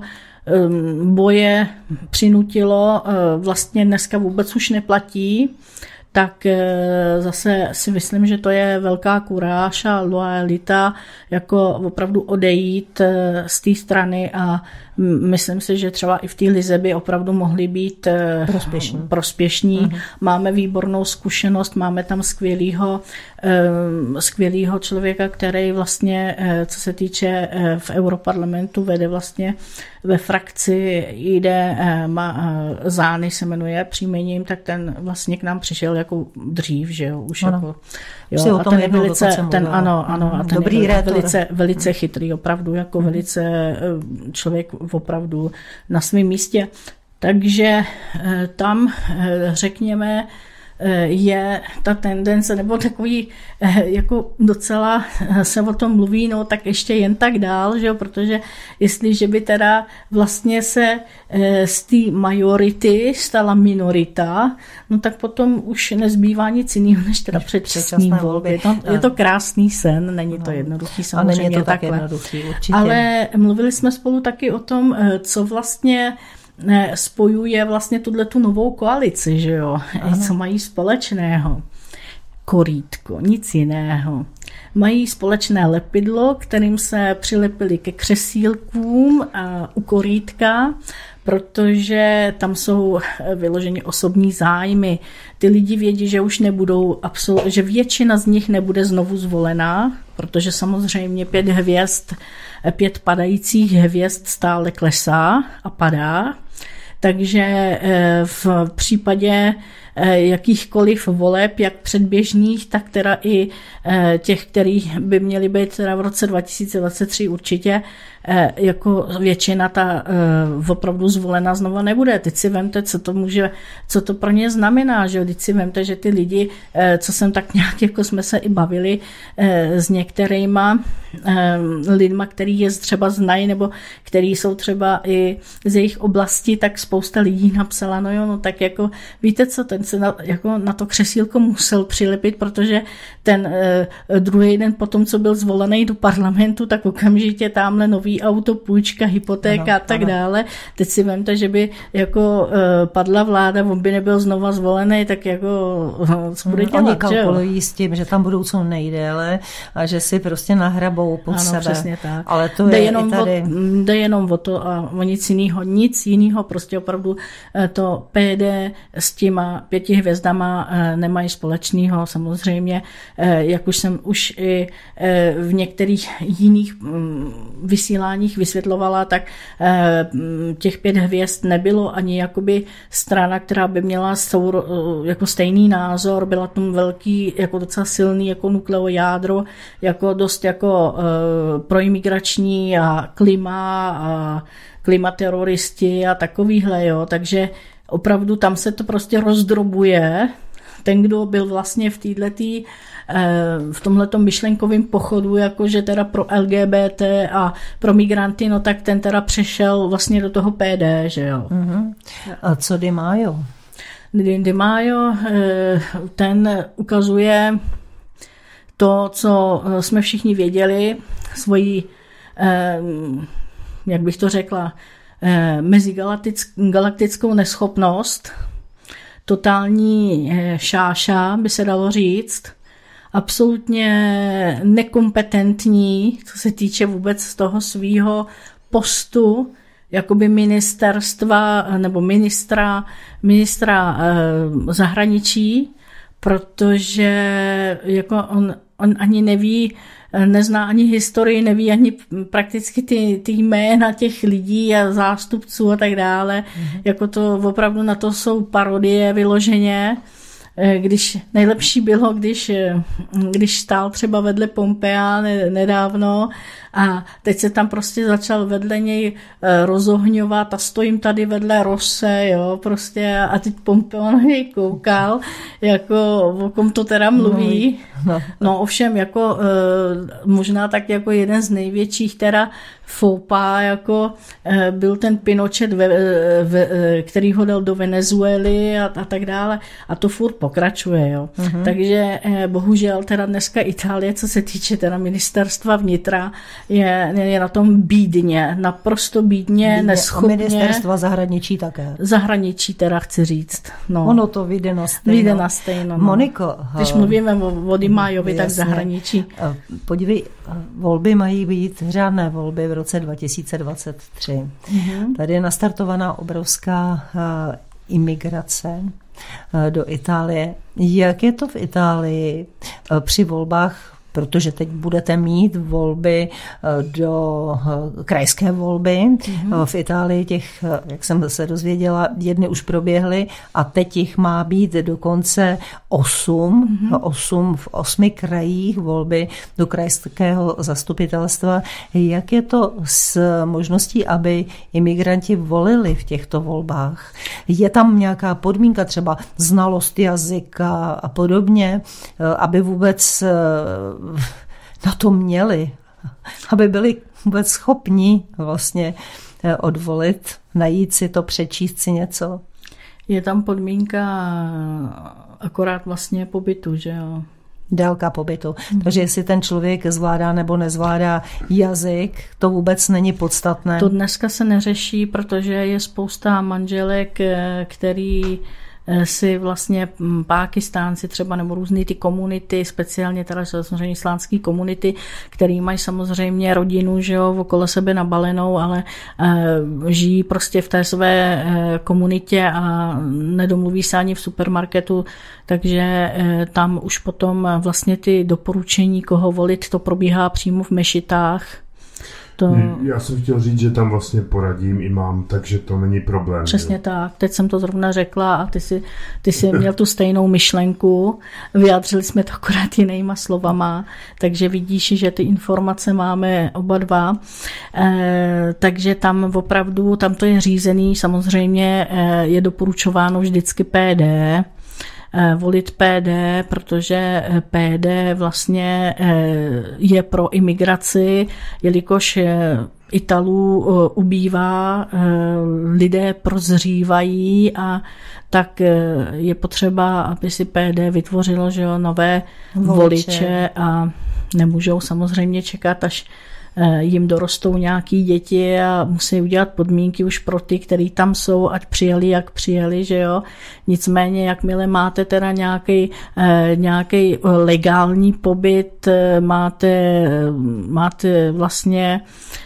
boje přinutilo, vlastně dneska vůbec už neplatí, tak zase si myslím, že to je velká kuráž a loajalita jako opravdu odejít z té strany a myslím si, že třeba i v té lize by opravdu mohli být prospěšní. prospěšní. Uh-huh. Máme výbornou zkušenost, máme tam skvělýho, skvělýho člověka, který vlastně, co se týče v Europarlamentu, vede vlastně ve frakci, jde, má, Zány se jmenuje příjmením, tak ten vlastně k nám přišel jako dřív, že jo, už ano. jako, jo, a ten je velice, ten, ano, ano, a ten Dobrý je rétor. velice, velice chytrý, opravdu, jako hmm. velice člověk opravdu na svém místě. Takže tam, řekněme, je ta tendence, nebo takový jako docela se o tom mluví, no tak ještě jen tak dál, že jo, protože jestliže by teda vlastně se z té majority stala minorita, no tak potom už nezbývá nic jiného, než teda předčasný volby. No, je to krásný sen, není to jednoduchý, samozřejmě. A není to tak takhle. jednoduchý, určitě. Ale mluvili jsme spolu taky o tom, co vlastně spojuje vlastně tu novou koalici, že jo, Aha. co mají společného. Korítko, nic jiného. Mají společné lepidlo, kterým se přilepili ke křesílkům a u korítka, protože tam jsou vyloženě osobní zájmy. Ty lidi vědí, že už nebudou, absol- že většina z nich nebude znovu zvolená, protože samozřejmě pět hvězd, pět padajících hvězd stále klesá a padá. Takže v případě jakýchkoliv voleb, jak předběžných, tak teda i těch, kterých by měly být teda v roce dva tisíce dvacet tři určitě, jako většina ta opravdu zvolena znova nebude. Teď si vemte, co to může, co to pro ně znamená, že teď si vemte, že ty lidi, co jsem tak nějak, jako jsme se i bavili s některýma lidma, který je třeba znají, nebo který jsou třeba i z jejich oblasti, tak spousta lidí napsala, no jo, no tak jako víte co, ten ten se na, jako na to křesílko musel přilepit, protože ten uh, druhý den potom, co byl zvolený do parlamentu, tak okamžitě tamhle nový auto, půjčka, hypotéka ano, a tak ano. dále. Teď si vemte, že by jako uh, padla vláda, on by nebyl znova zvolený, tak jako uh, co bude dělat, Oni kalkulují s tím, že tam budou co nejdéle a že si prostě nahrabou pod ano, sebe. Přesně tak. Ale to jde je jenom i tady... O, jde jenom o to a o nic jiného, nic jiného, prostě opravdu to P D s těma pěti hvězdama nemají společného. Samozřejmě, jak už jsem už i v některých jiných vysíláních vysvětlovala, tak těch pět hvězd nebylo ani jakoby strana, která by měla souro, jako stejný názor, byla tam velký, jako docela silný jako nukleojádro, jako dost jako proimigrační a klima a klimateroristi a takovýhle, jo, takže opravdu tam se to prostě rozdrobuje. Ten, kdo byl vlastně v této v tomhletom myšlenkovém pochodu, jakože teda pro L G B T a pro migranty, no tak ten teda přešel vlastně do toho P D, že jo. Uh-huh. A co Di Maio? Di Maio, ten ukazuje to, co jsme všichni věděli, svoji, jak bych to řekla, mezigalaktickou neschopnost, totální šáša, by se dalo říct, absolutně nekompetentní, co se týče vůbec toho svýho postu, jakoby ministerstva nebo ministra, ministra zahraničí, protože jako on, on ani neví, nezná ani historii, neví ani prakticky ty, ty jména těch lidí a zástupců a tak dále. Mm-hmm. Jako to opravdu na to jsou parodie vyloženě. Když nejlepší bylo, když, když stál třeba vedle Pompea nedávno a teď se tam prostě začal vedle něj rozohňovat a stojím tady vedle Rose, jo, prostě a teď Pompeo na něj koukal, jako o kom to teda mluví. No, no ovšem, jako možná tak jako jeden z největších teda foupa, jako byl ten Pinochet, ve, ve, který ho dal do Venezuely a, a tak dále a to furt pokračuje, jo. Uh-huh. Takže bohužel teda dneska Itálie, co se týče teda ministerstva vnitra, je, je na tom bídně, naprosto bídně, bídně neschopně. A ministerstva zahraničí také. Zahraničí teda chci říct. No. Ono to vyjde na stejno. Vyjde na stejno. No. Moniko. Když mluvíme o, o Di Maiovi, tak zahraničí. Podívej, volby mají být řádné volby v roce dva tisíce dvacet tři. Mm-hmm. Tady je nastartovaná obrovská uh, imigrace uh, do Itálie. Jak je to v Itálii uh, při volbách, protože teď budete mít volby do krajské volby. Mm-hmm. V Itálii těch, jak jsem se dozvěděla, jedny už proběhly a teď jich má být dokonce osm. Mm-hmm. Osm v osmi krajích volby do krajského zastupitelstva. Jak je to s možností, aby imigranti volili v těchto volbách? Je tam nějaká podmínka, třeba znalost jazyka a podobně, aby vůbec na to měli, aby byli vůbec schopni vlastně odvolit, najít si to, přečíst si něco? Je tam podmínka akorát vlastně pobytu, že jo? Délka pobytu. Hmm. Takže jestli ten člověk zvládá nebo nezvládá jazyk, to vůbec není podstatné. To dneska se neřeší, protože je spousta manželek, který si vlastně Pákistánci třeba nebo různý ty komunity, speciálně teda samozřejmě islánský komunity, který mají samozřejmě rodinu, že jo, okolo sebe nabalenou, ale e, žijí prostě v té své e, komunitě a nedomluví se ani v supermarketu, takže e, tam už potom vlastně ty doporučení, koho volit, to probíhá přímo v mešitách. To... Já jsem chtěl říct, že tam vlastně poradím imám, takže to není problém. Přesně tak. Teď jsem to zrovna řekla a ty si, ty si měl tu stejnou myšlenku. Vyjádřili jsme to akorát jinýma slovama, takže vidíš, že ty informace máme oba dva. E, takže tam opravdu, tam to je řízený, samozřejmě je doporučováno vždycky P D, volit P D, protože P D vlastně je pro imigraci, jelikož Italů ubývá, lidé prozřívají a tak je potřeba, aby si P D vytvořilo, že jo, nové voliče. voliče a nemůžou samozřejmě čekat, až jim dorostou nějaký děti a musí udělat podmínky už pro ty, který tam jsou, ať přijeli, jak přijeli, že jo. Nicméně, jakmile máte teda nějaký, nějaký legální pobyt, máte, máte vlastně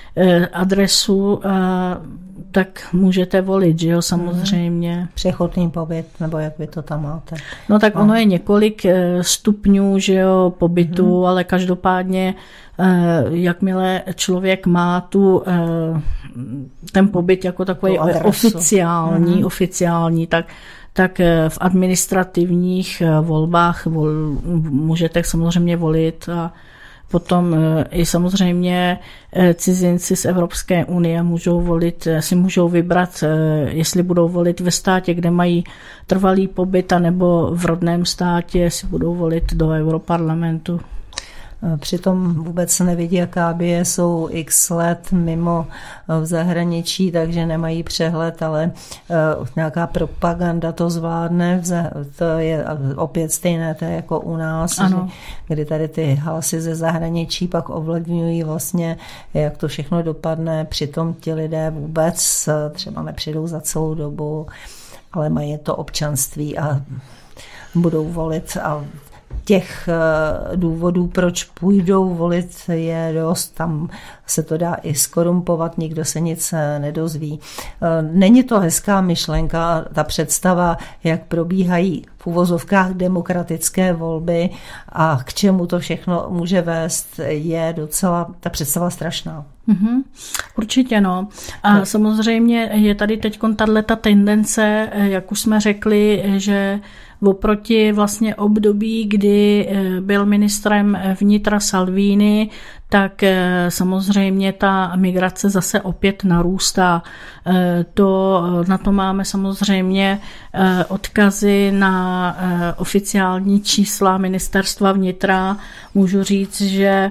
adresu, tak můžete volit, že jo, samozřejmě. Přechodný pobyt, nebo jak vy to tam máte? No tak ono je několik stupňů, že jo, pobytu, hmm. ale každopádně jakmile člověk má tu, ten pobyt jako takový oficiální, hmm. oficiální, tak tak v administrativních volbách vol, můžete samozřejmě volit a potom i samozřejmě cizinci z Evropské unie můžou volit, si můžou vybrat, jestli budou volit ve státě, kde mají trvalý pobyt, anebo v rodném státě si budou volit do Europarlamentu. Přitom vůbec nevidí, jaká by je, jsou x let mimo v zahraničí, takže nemají přehled, ale nějaká propaganda to zvládne. To je opět stejné, to je jako u nás, ano. kdy tady ty hlasy ze zahraničí pak ovlivňují vlastně, jak to všechno dopadne. Přitom ti lidé vůbec třeba nepřijdou za celou dobu, ale mají to občanství a budou volit a těch důvodů, proč půjdou volit, je dost. Tam se to dá i skorumpovat, nikdo se nic nedozví. Není to hezká myšlenka, ta představa, jak probíhají v uvozovkách demokratické volby a k čemu to všechno může vést, je docela ta představa strašná. Mm-hmm. Určitě no. A tak. Samozřejmě je tady teď tato tendence, jak už jsme řekli, že oproti vlastně období, kdy byl ministrem vnitra Salvini, tak samozřejmě ta migrace zase opět narůstá. To, na to máme samozřejmě odkazy na oficiální čísla ministerstva vnitra. Můžu říct, že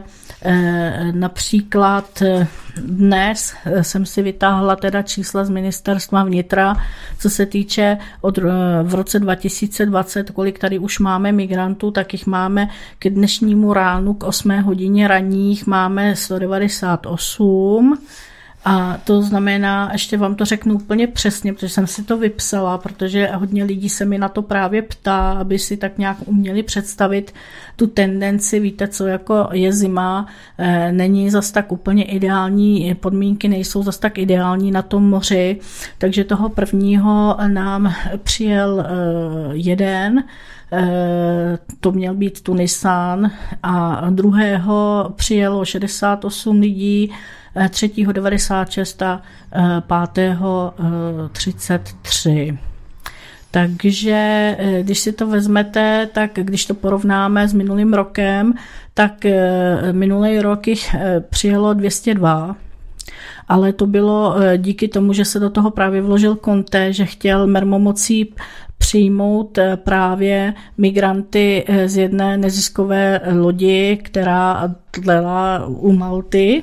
například dnes jsem si vytáhla teda čísla z ministerstva vnitra, co se týče od, v roce dva tisíce dvacet, kolik tady už máme migrantů, tak jich máme k dnešnímu ránu, k osmé hodině ranních máme sto devadesát osm. A to znamená, ještě vám to řeknu úplně přesně, protože jsem si to vypsala, protože hodně lidí se mi na to právě ptá, aby si tak nějak uměli představit tu tendenci. Víte co, jako je zima, není zas tak úplně ideální, podmínky nejsou zas tak ideální na tom moři, takže toho prvního nám přijel jeden, to měl být Tunisán, a druhého přijelo šedesát osm lidí, třetího devadesát šest a pátého třicet tři. Takže když si to vezmete, tak když to porovnáme s minulým rokem, tak minulý rok jich přijelo dvě stě dva. Ale to bylo díky tomu, že se do toho právě vložil Conte, že chtěl mermomocí přijmout právě migranty z jedné neziskové lodi, která tlela u Malty.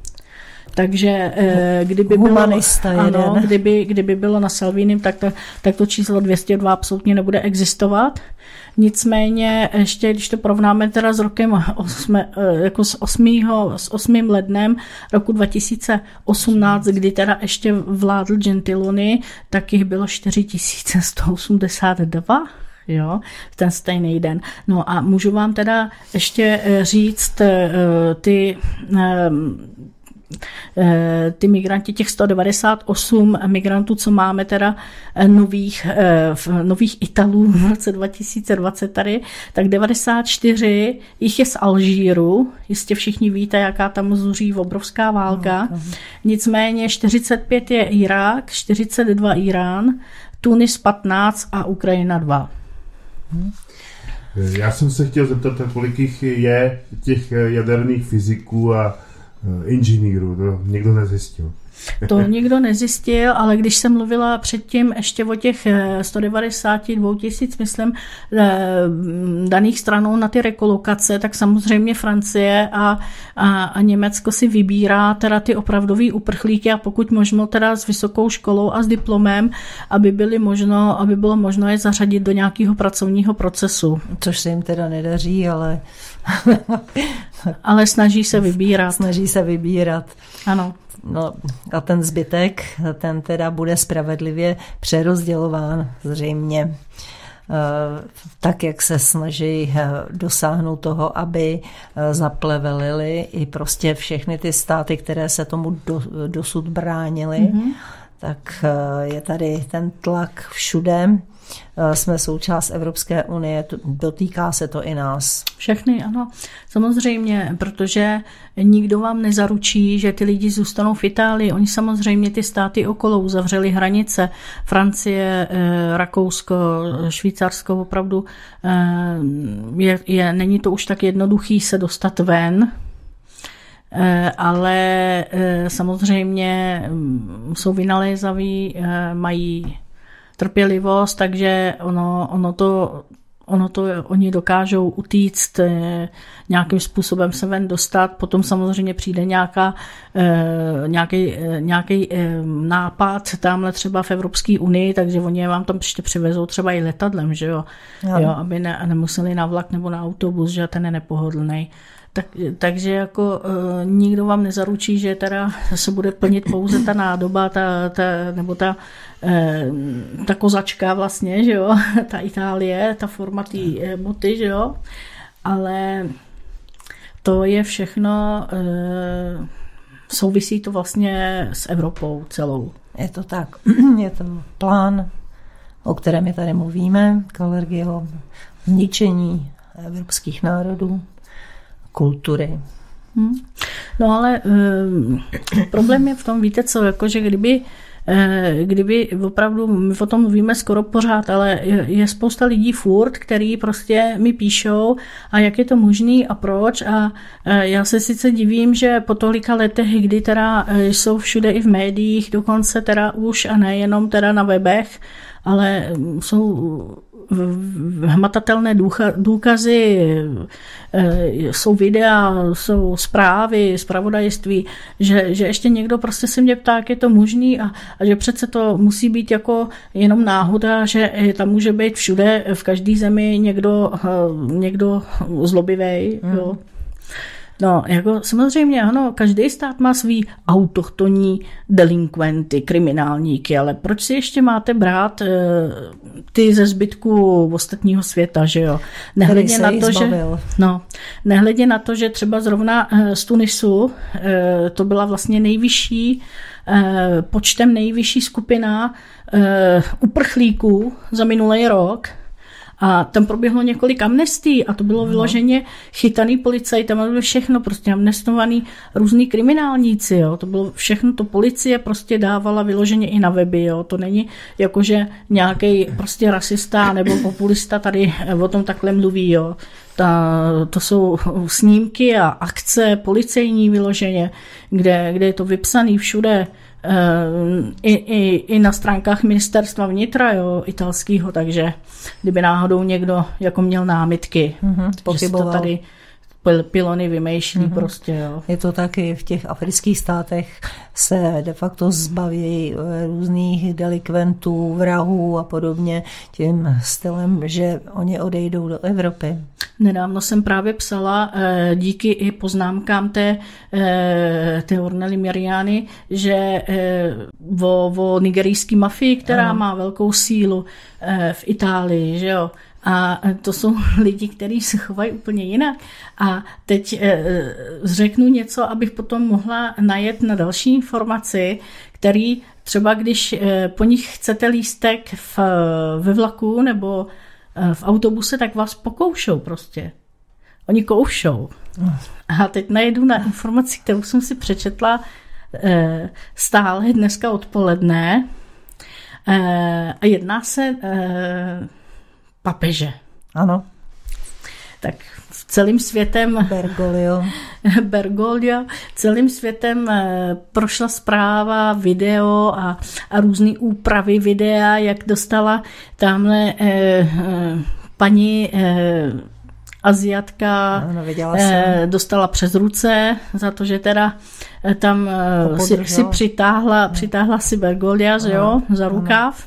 Takže kdyby bylo, ano, kdyby, kdyby bylo na Salvinim, tak to, tak to číslo dvě stě dva absolutně nebude existovat. Nicméně ještě, když to porovnáme teda s rokem osm, jako s, osmého, s osmým lednem roku dva tisíce osmnáct, kdy teda ještě vládl Gentiloni, tak jich bylo čtyři tisíce sto osmdesát dva. Jo, ten stejný den. No a můžu vám teda ještě říct ty ty migranti, těch sto devadesát osm migrantů, co máme teda nových, nových Italů v roce dva tisíce dvacet tady, tak devadesát čtyři jich je z Alžíru, jistě všichni víte, jaká tam zuří obrovská válka, no, nicméně čtyřicet pět je Irák, čtyřicet dva Irán, Tunis patnáct a Ukrajina dva. Hmm. Já jsem se chtěl zeptat, kolik jich je těch jaderných fyziků a inženýrů, to někdo nezjistil. To nikdo nezjistil, ale když jsem mluvila předtím ještě o těch sto devadesát dva tisíc, myslím, daných stranou na ty rekolokace, tak samozřejmě Francie a, a, a Německo si vybírá teda ty opravdový uprchlíky a pokud možno teda s vysokou školou a s diplomem, aby, byly možno, aby bylo možno je zařadit do nějakého pracovního procesu. Což se jim teda nedaří, ale... ale snaží se vybírat. Snaží se vybírat. Ano. No a ten zbytek, ten teda bude spravedlivě přerozdělován zřejmě tak, jak se snaží dosáhnout toho, aby zaplevelili i prostě všechny ty státy, které se tomu do, dosud bránily. Mm-hmm. Tak je tady ten tlak všude. Jsme součást Evropské unie, dotýká se to i nás. Všechny, ano. Samozřejmě, protože nikdo vám nezaručí, že ty lidi zůstanou v Itálii. Oni samozřejmě ty státy okolo uzavřeli hranice. Francie, Rakousko, Švýcarsko, opravdu je, je, není to už tak jednoduchý se dostat ven, ale samozřejmě jsou vynalézaví, mají trpělivost, takže ono, ono, to, ono to oni dokážou utíct, nějakým způsobem se ven dostat, potom samozřejmě přijde nějaká, nějaký, nějaký nápad tamhle třeba v Evropské unii, takže oni je vám tam ještě přivezou třeba i letadlem, že jo, jo aby ne, nemuseli na vlak nebo na autobus, že ten je nepohodlný. Tak, takže jako e, nikdo vám nezaručí, že teda se bude plnit pouze ta nádoba, ta, ta, nebo ta, e, ta kozačka vlastně, že jo, ta Itálie, ta forma té e, boty, že jo, ale to je všechno, e, souvisí to vlastně s Evropou celou. Je to tak, je to plán, o kterém my tady mluvíme, Kalergiho, ničení evropských národů, kultury. Hmm. No ale e, problém je v tom, víte co, jako, že kdyby, e, kdyby opravdu, my o tom mluvíme skoro pořád, ale je, je spousta lidí furt, který prostě mi píšou a jak je to možný a proč a e, já se sice divím, že po tolika letech, kdy teda e, jsou všude i v médiích, dokonce teda už a nejenom teda na webech, ale jsou hmatatelné důkazy, jsou videa, jsou zprávy, zpravodajství, že, že ještě někdo prostě se mě ptá, jak je to možný a, a že přece to musí být jako jenom náhoda, že tam může být všude, v každé zemi někdo, někdo zlobivej, mm. jo. No, jako samozřejmě, ano, každý stát má svý autochtonní delinkventy, kriminálníky, ale proč si ještě máte brát e, ty ze zbytku ostatního světa, že jo? Nehledě na to, že, no, nehledě na to, že třeba zrovna e, z Tunisu e, to byla vlastně nejvyšší, e, počtem nejvyšší skupina e, uprchlíků za minulý rok. A tam proběhlo několik amnestí a to bylo vyloženě chytaný policajt, tam bylo všechno prostě amnestovaný různý kriminálníci, jo. To bylo všechno, to policie prostě dávala vyloženě i na weby, jo. To není jakože nějaký prostě rasista nebo populista tady o tom takhle mluví, jo. Ta, to jsou snímky a akce policejní vyloženě, kde, kde je to vypsaný všude, I, i, i na stránkách ministerstva vnitra, jo, italského, takže kdyby náhodou někdo jako měl námitky, mm-hmm, že si to tady pilony vymýšlí mm-hmm. prostě. Jo. Je to taky v těch afrických státech se de facto zbaví různých delikventů, vrahů a podobně tím stylem, že oni odejdou do Evropy. Nedávno jsem právě psala díky i poznámkám té, té Ornely Mariany, že o, o nigerijské mafii, která ano. má velkou sílu v Itálii, že jo. A to jsou lidi, kteří se chovají úplně jinak. A teď e, řeknu něco, abych potom mohla najet na další informaci, který třeba když e, po nich chcete lístek v, ve vlaku nebo e, v autobuse, tak vás pokoušou prostě. Oni koušou. A teď najedu na informaci, kterou jsem si přečetla e, stále dneska odpoledne. E, a jedná se... E, papeže. Ano. Tak celým světem Bergoglio. Bergoglio, celým světem prošla zpráva, video a, a různé úpravy videa, jak dostala tamhle eh, eh, paní eh, Aziatka ano, eh, dostala přes ruce za to, že teda eh, tam eh, si, si přitáhla, přitáhla si Bergoglia, že jo, za rukáv.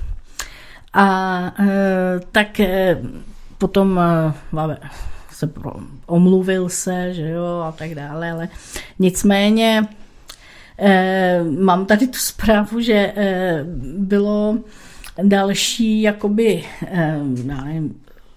A eh, tak eh, potom eh, se pro, omluvil se, že jo, a tak dále, ale nicméně eh, mám tady tu zprávu, že eh, bylo další jakoby, eh, já nevím,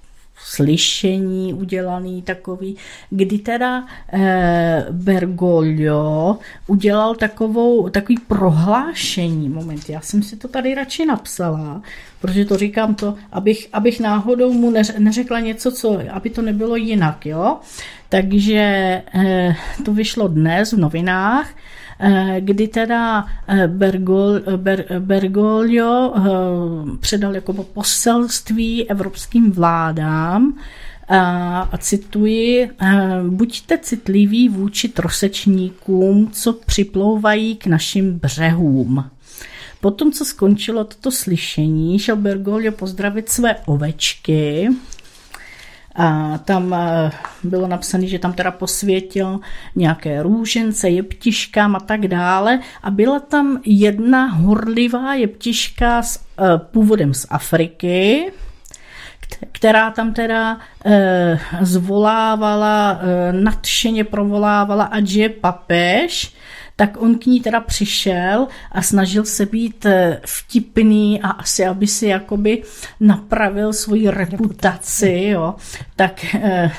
slyšení udělaný takový, kdy teda eh, Bergoglio udělal takovou, takový prohlášení, moment, já jsem si to tady radši napsala, protože to říkám to, abych, abych náhodou mu neřekla něco, co, aby to nebylo jinak, jo. Takže eh, to vyšlo dnes v novinách, kdy teda Bergol, Ber, Bergoglio předal jako poselství evropským vládám a, a cituji, buďte citliví vůči trosečníkům, co připlouvají k našim břehům. Potom, co skončilo toto slyšení, šel Bergoglio pozdravit své ovečky. A tam bylo napsané, že tam teda posvětil nějaké růžence, jeptiškám a tak dále. A byla tam jedna horlivá jeptiška s původem z Afriky, která tam teda eh, zvolávala, eh, nadšeně provolávala, ať je papež. Tak on k ní teda přišel a snažil se být vtipný a asi, aby si jakoby napravil svoji reputaci, jo. Tak, eh,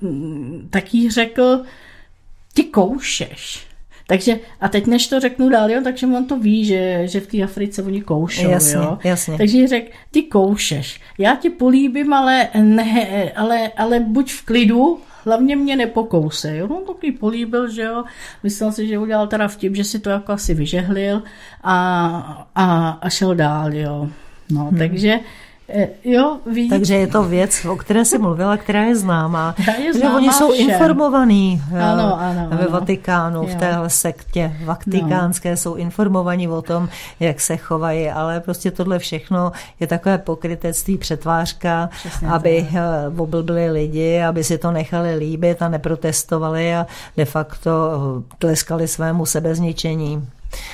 tak jí řekl, ty koušeš. Takže, a teď než to řeknu dál, jo, takže on to ví, že, že v té Africe oni koušou, jasně, jo. Jasně. Takže jí řekl, ty koušeš, já tě políbím, ale, ne, ale, ale buď v klidu, hlavně mě nepokousej. Jo? On taky políbil, že jo. Myslel si, že udělal teda vtip, že si to jako asi vyžehlil a, a, a šel dál, jo. No, hmm. takže jo, vidíte. Takže je to věc, o které jsi mluvila, která je známá. Je známá oni jsou všem. informovaní ano, ano, ve ano. Vatikánu, jo. v téhle sektě vatikánské no. jsou informovaní o tom, jak se chovají, ale prostě tohle všechno je takové pokrytectví, přetvářka, přesně aby tak. oblbili lidi, aby si to nechali líbit a neprotestovali a de facto tleskali svému sebezničení.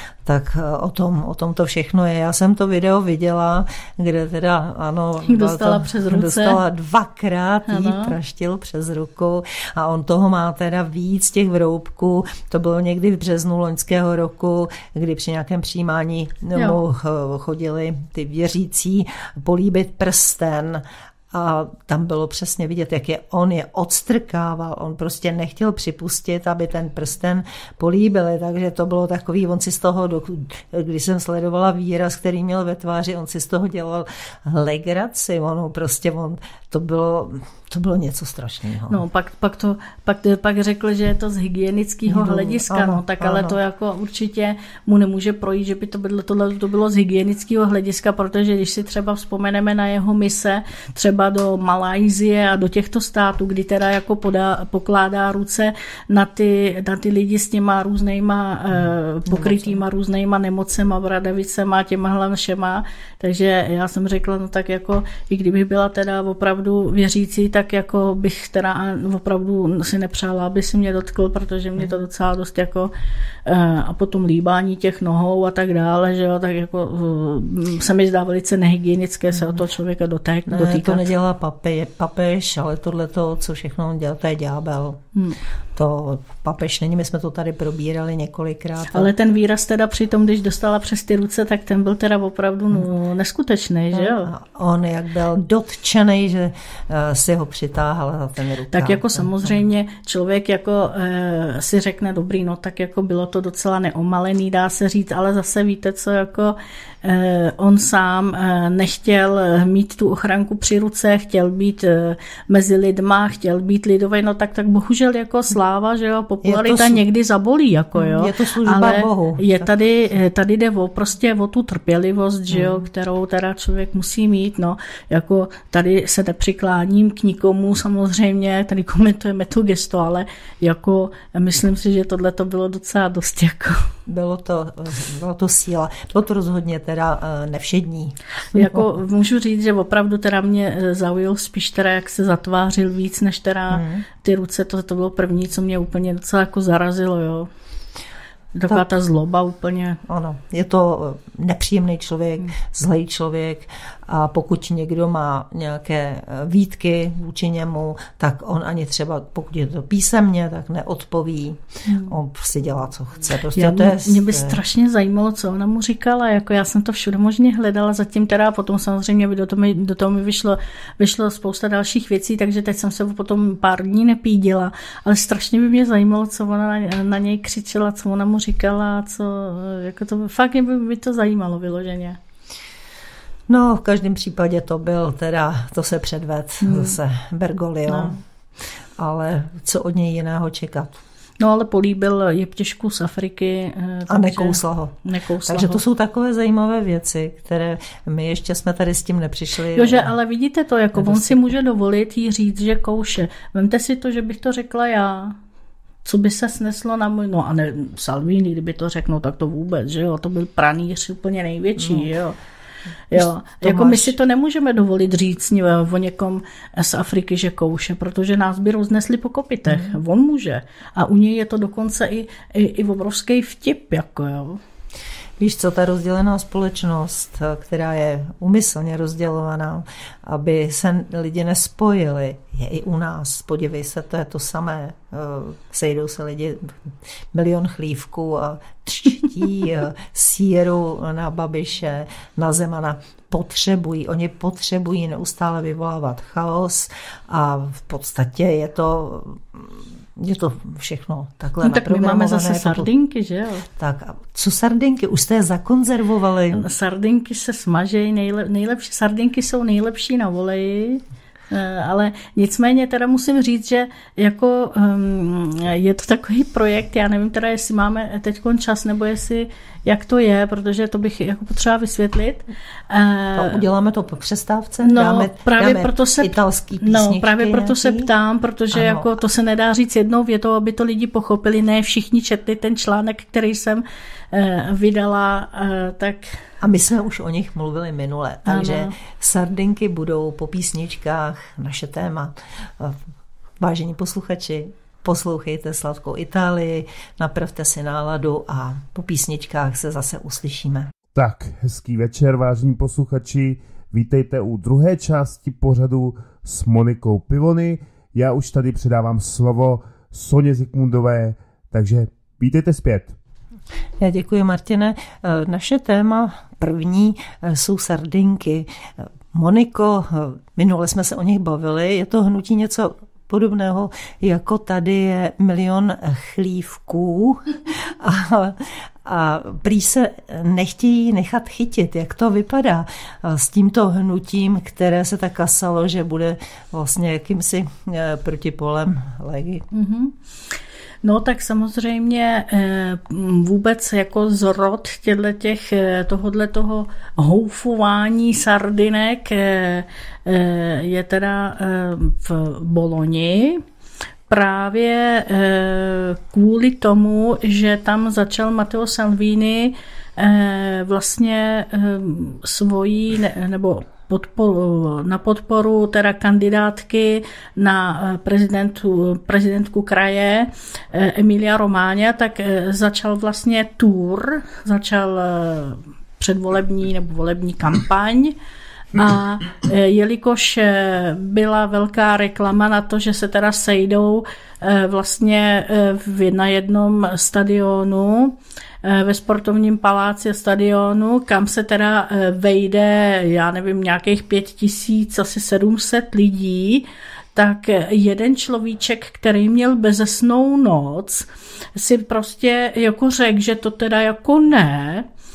Tak o tom, o tom to všechno je. Já jsem to video viděla, kde teda, ano, dostala to, přes ruce. Dostala dvakrát, jí praštil přes ruku a on toho má teda víc těch vroubků. To bylo někdy v březnu loňského roku, kdy při nějakém přijímání mu chodili ty věřící políbit prsten. A tam bylo přesně vidět, jak je on je odstrkával. On prostě nechtěl připustit, aby ten prsten políbili, takže to bylo takový, on si z toho, když jsem sledovala výraz, který měl ve tváři, on si z toho dělal legraci. On prostě, on, to bylo, to bylo něco strašného. No, pak, pak, to, pak, pak řekl, že je to z hygienického no, hlediska, ano, no, tak ano. Ale to jako určitě mu nemůže projít, že by to bylo, tohle to bylo z hygienického hlediska, protože když si třeba vzpomeneme na jeho mise, třeba do Malajsie a do těchto států, kdy teda jako podá, pokládá ruce na ty, na ty lidi s těma různýma eh, pokrytýma různýma nemocema, bradavicema, těma všema, takže já jsem řekla, no tak jako, i kdybych byla teda opravdu věřící, tak jako bych teda opravdu si nepřála, aby si mě dotkl, protože mě to docela dost jako a potom líbání těch nohou a tak dále, že jo, tak jako se mi zdá velice nehygienické se o toho člověka doték, ne, dotýkat. To nedělá pape, papež, ale tohle to, co všechno on dělá, to je ďábel. Hmm. To papež není, my jsme to tady probírali několikrát. Ale ten výraz teda přitom, když dostala přes ty ruce, tak ten byl teda opravdu no, neskutečný, že jo? On jak byl dotčený, že si ho přitáhal za ten rukáv. Tak jako samozřejmě člověk jako e, si řekne, dobrý, no tak jako bylo to docela neomalený, dá se říct, ale zase víte co, jako on sám nechtěl mít tu ochranku při ruce, chtěl být mezi lidma, chtěl být lidový, no tak, tak bohužel jako sláva, že jo, popularita slu... někdy zabolí, jako jo. Je to služba ale Bohu. Je tady, tady jde o, prostě o tu trpělivost, že jo, hmm. kterou teda člověk musí mít, no, jako tady se nepřikláním k nikomu samozřejmě, tady komentujeme to gesto, ale jako myslím si, že tohle to bylo docela dost jako. Bylo to, bylo to síla. Bylo to rozhodně teda nevšední. Jako můžu říct, že opravdu teda mě zaujal spíš teda, jak se zatvářil víc, než teda hmm. ty ruce, to, to bylo první, co mě úplně docela jako zarazilo, jo. Taková ta zloba úplně. Ano, je to nepříjemný člověk, hmm. zlej člověk a pokud někdo má nějaké výtky vůči němu, tak on ani třeba, pokud je to písemně, tak neodpoví. Hmm. On prostě dělá, co chce. Prostě já, to je, mě by strašně zajímalo, co ona mu říkala. Jako já jsem to všude možně hledala, zatím teda potom samozřejmě do toho mi, do toho mi vyšlo, vyšlo spousta dalších věcí, takže teď jsem se potom pár dní nepídila, ale strašně by mě zajímalo, co ona na, na něj křičela, co ona mu říkala, co, jako to, fakt by, by to zajímalo vyloženě. No, v každém případě to byl teda, to se předved hmm. zase Bergoglio, no. Ale co od něj jiného čekat? No, ale políbil jeptišku z Afriky. A nekousla ho. Nekousla takže ho. to jsou takové zajímavé věci, které my ještě jsme tady s tím nepřišli. Jože, ale vidíte to, jako on si může dovolit jí říct, že kouše. Vemte si to, že bych to řekla já. Co by se sneslo na můj, no a ne Salvini, kdyby to řekl, tak to vůbec, že jo, to byl pranýř úplně největší, no. jo. Jo, jako máš... my si to nemůžeme dovolit říct o někom z Afriky, že kouše, protože nás by roznesli po kopitech. Mm. On může. A u něj je to dokonce i, i, i obrovský vtip, jako jo. Víš co, ta rozdělená společnost, která je úmyslně rozdělovaná, aby se lidi nespojili, je i u nás. Podívej se, to je to samé. Sejdou se lidi milion chlívků a třtí síru na Babiše, na Zemana. Potřebují, oni potřebují neustále vyvolávat chaos a v podstatě je to... Je to všechno takhle no, tak my máme zase sardinky, že jo? Tak a co sardinky? Už jste je zakonzervovali? Sardinky se smažejí, nejlep, nejlepší, sardinky jsou nejlepší na oleji, ale nicméně teda musím říct, že jako um, je to takový projekt, já nevím teda, jestli máme teď čas, nebo jestli jak to je, protože to bych jako potřeba vysvětlit. No, uděláme to po přestávce, no, dáme, právě dáme proto se, italský písničky. No, právě proto nějaký? se ptám, protože jako to se nedá říct jednou větou, aby to lidi pochopili, ne všichni četli ten článek, který jsem uh, vydala, uh, tak... A my jsme už o nich mluvili minule, takže ano. Sardinky budou po písničkách naše téma. Vážení posluchači, poslouchejte Sladkou Itálii, napravte si náladu a po písničkách se zase uslyšíme. Tak, hezký večer, vážení posluchači. Vítejte u druhé části pořadu s Monikou Pivony. Já už tady předávám slovo Soně Zikmundové, takže vítejte zpět. Já děkuji, Martine. Naše téma první jsou sardinky. Moniko, minule jsme se o nich bavili, je to hnutí něco podobného, jako tady je milion chlívků a, a prý se nechtějí nechat chytit. Jak to vypadá s tímto hnutím, které se tak kasalo, že bude vlastně jakýmsi protipolem Legy? Mm-hmm. No tak samozřejmě vůbec jako zrod těch, tohodle toho houfování sardinek je teda v Boloni. Právě kvůli tomu, že tam začal Matteo Salvini vlastně svojí, nebo podporu, na podporu teda kandidátky na prezidentu, prezidentku kraje Emilia Romagna, tak začal vlastně tour, začal předvolební nebo volební kampaň. A jelikož byla velká reklama na to, že se teda sejdou vlastně na jednom stadionu, ve sportovním paláci stadionu, kam se teda vejde, já nevím, nějakých pět tisíc, asi sedm set lidí, tak jeden človíček, který měl bezesnou noc, si prostě jako řekl, že to teda jako ne,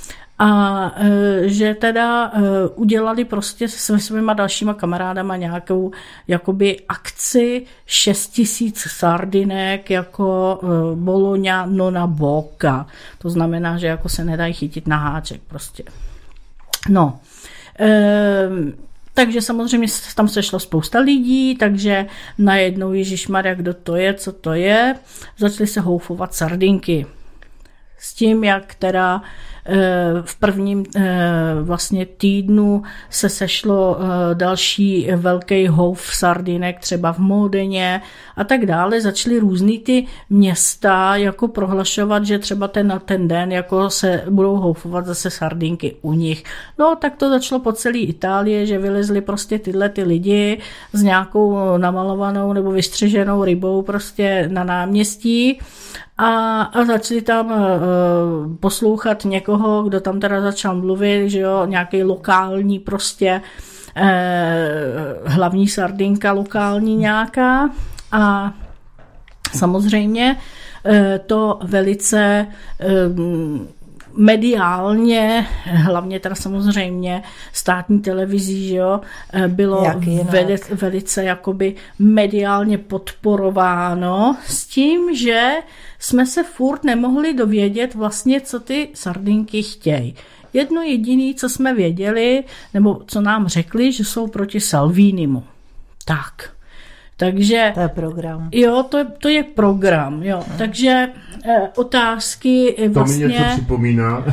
a že teda udělali prostě se svýma dalšíma kamarádama nějakou jakoby akci šest tisíc sardinek jako Bologna non bocca. To znamená, že jako se nedají chytit na háček prostě. No, ehm, takže samozřejmě tam sešlo spousta lidí, takže najednou Ježišmarja, kdo to je, co to je, začaly se houfovat sardinky. S tím, jak teda v prvním vlastně týdnu se sešlo další velký houf sardinek, třeba v Módeně a tak dále. Začaly různý ty města jako prohlašovat, že třeba ten, ten den jako se budou houfovat zase sardinky u nich. No tak to začalo po celé Itálii, že vylezli prostě tyhle ty lidi s nějakou namalovanou nebo vystřeženou rybou prostě na náměstí. A, a začali tam uh, poslouchat někoho, kdo tam teda začal mluvit, že jo, nějaký lokální prostě uh, hlavní sardinka lokální nějaká a samozřejmě uh, to velice uh, mediálně, hlavně teda samozřejmě státní televizí, že jo, bylo veli, velice jakoby mediálně podporováno s tím, že jsme se furt nemohli dovědět vlastně, co ty sardinky chtějí. Jedno jediné, co jsme věděli, nebo co nám řekli, že jsou proti Salvinimu. Tak. Takže, to je program. Jo, to, to je program, jo. Hmm. Takže eh, otázky vlastně... To mi něco připomíná.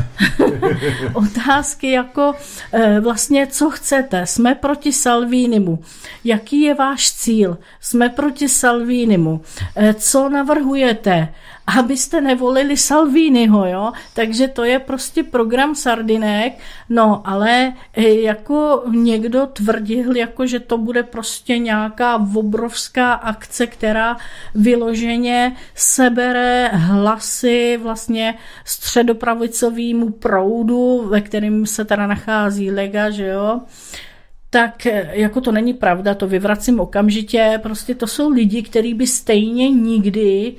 Otázky jako eh, vlastně, co chcete? Jsme proti Salvinimu. Jaký je váš cíl? Jsme proti Salvinimu. Eh, co navrhujete? Abyste nevolili Salviniho, jo? Takže to je prostě program sardinek, no ale jako někdo tvrdil, jako že to bude prostě nějaká obrovská akce, která vyloženě sebere hlasy vlastně středopravicovému proudu, ve kterém se teda nachází Lega, že jo? Tak jako to není pravda, to vyvracím okamžitě, prostě to jsou lidi, kteří by stejně nikdy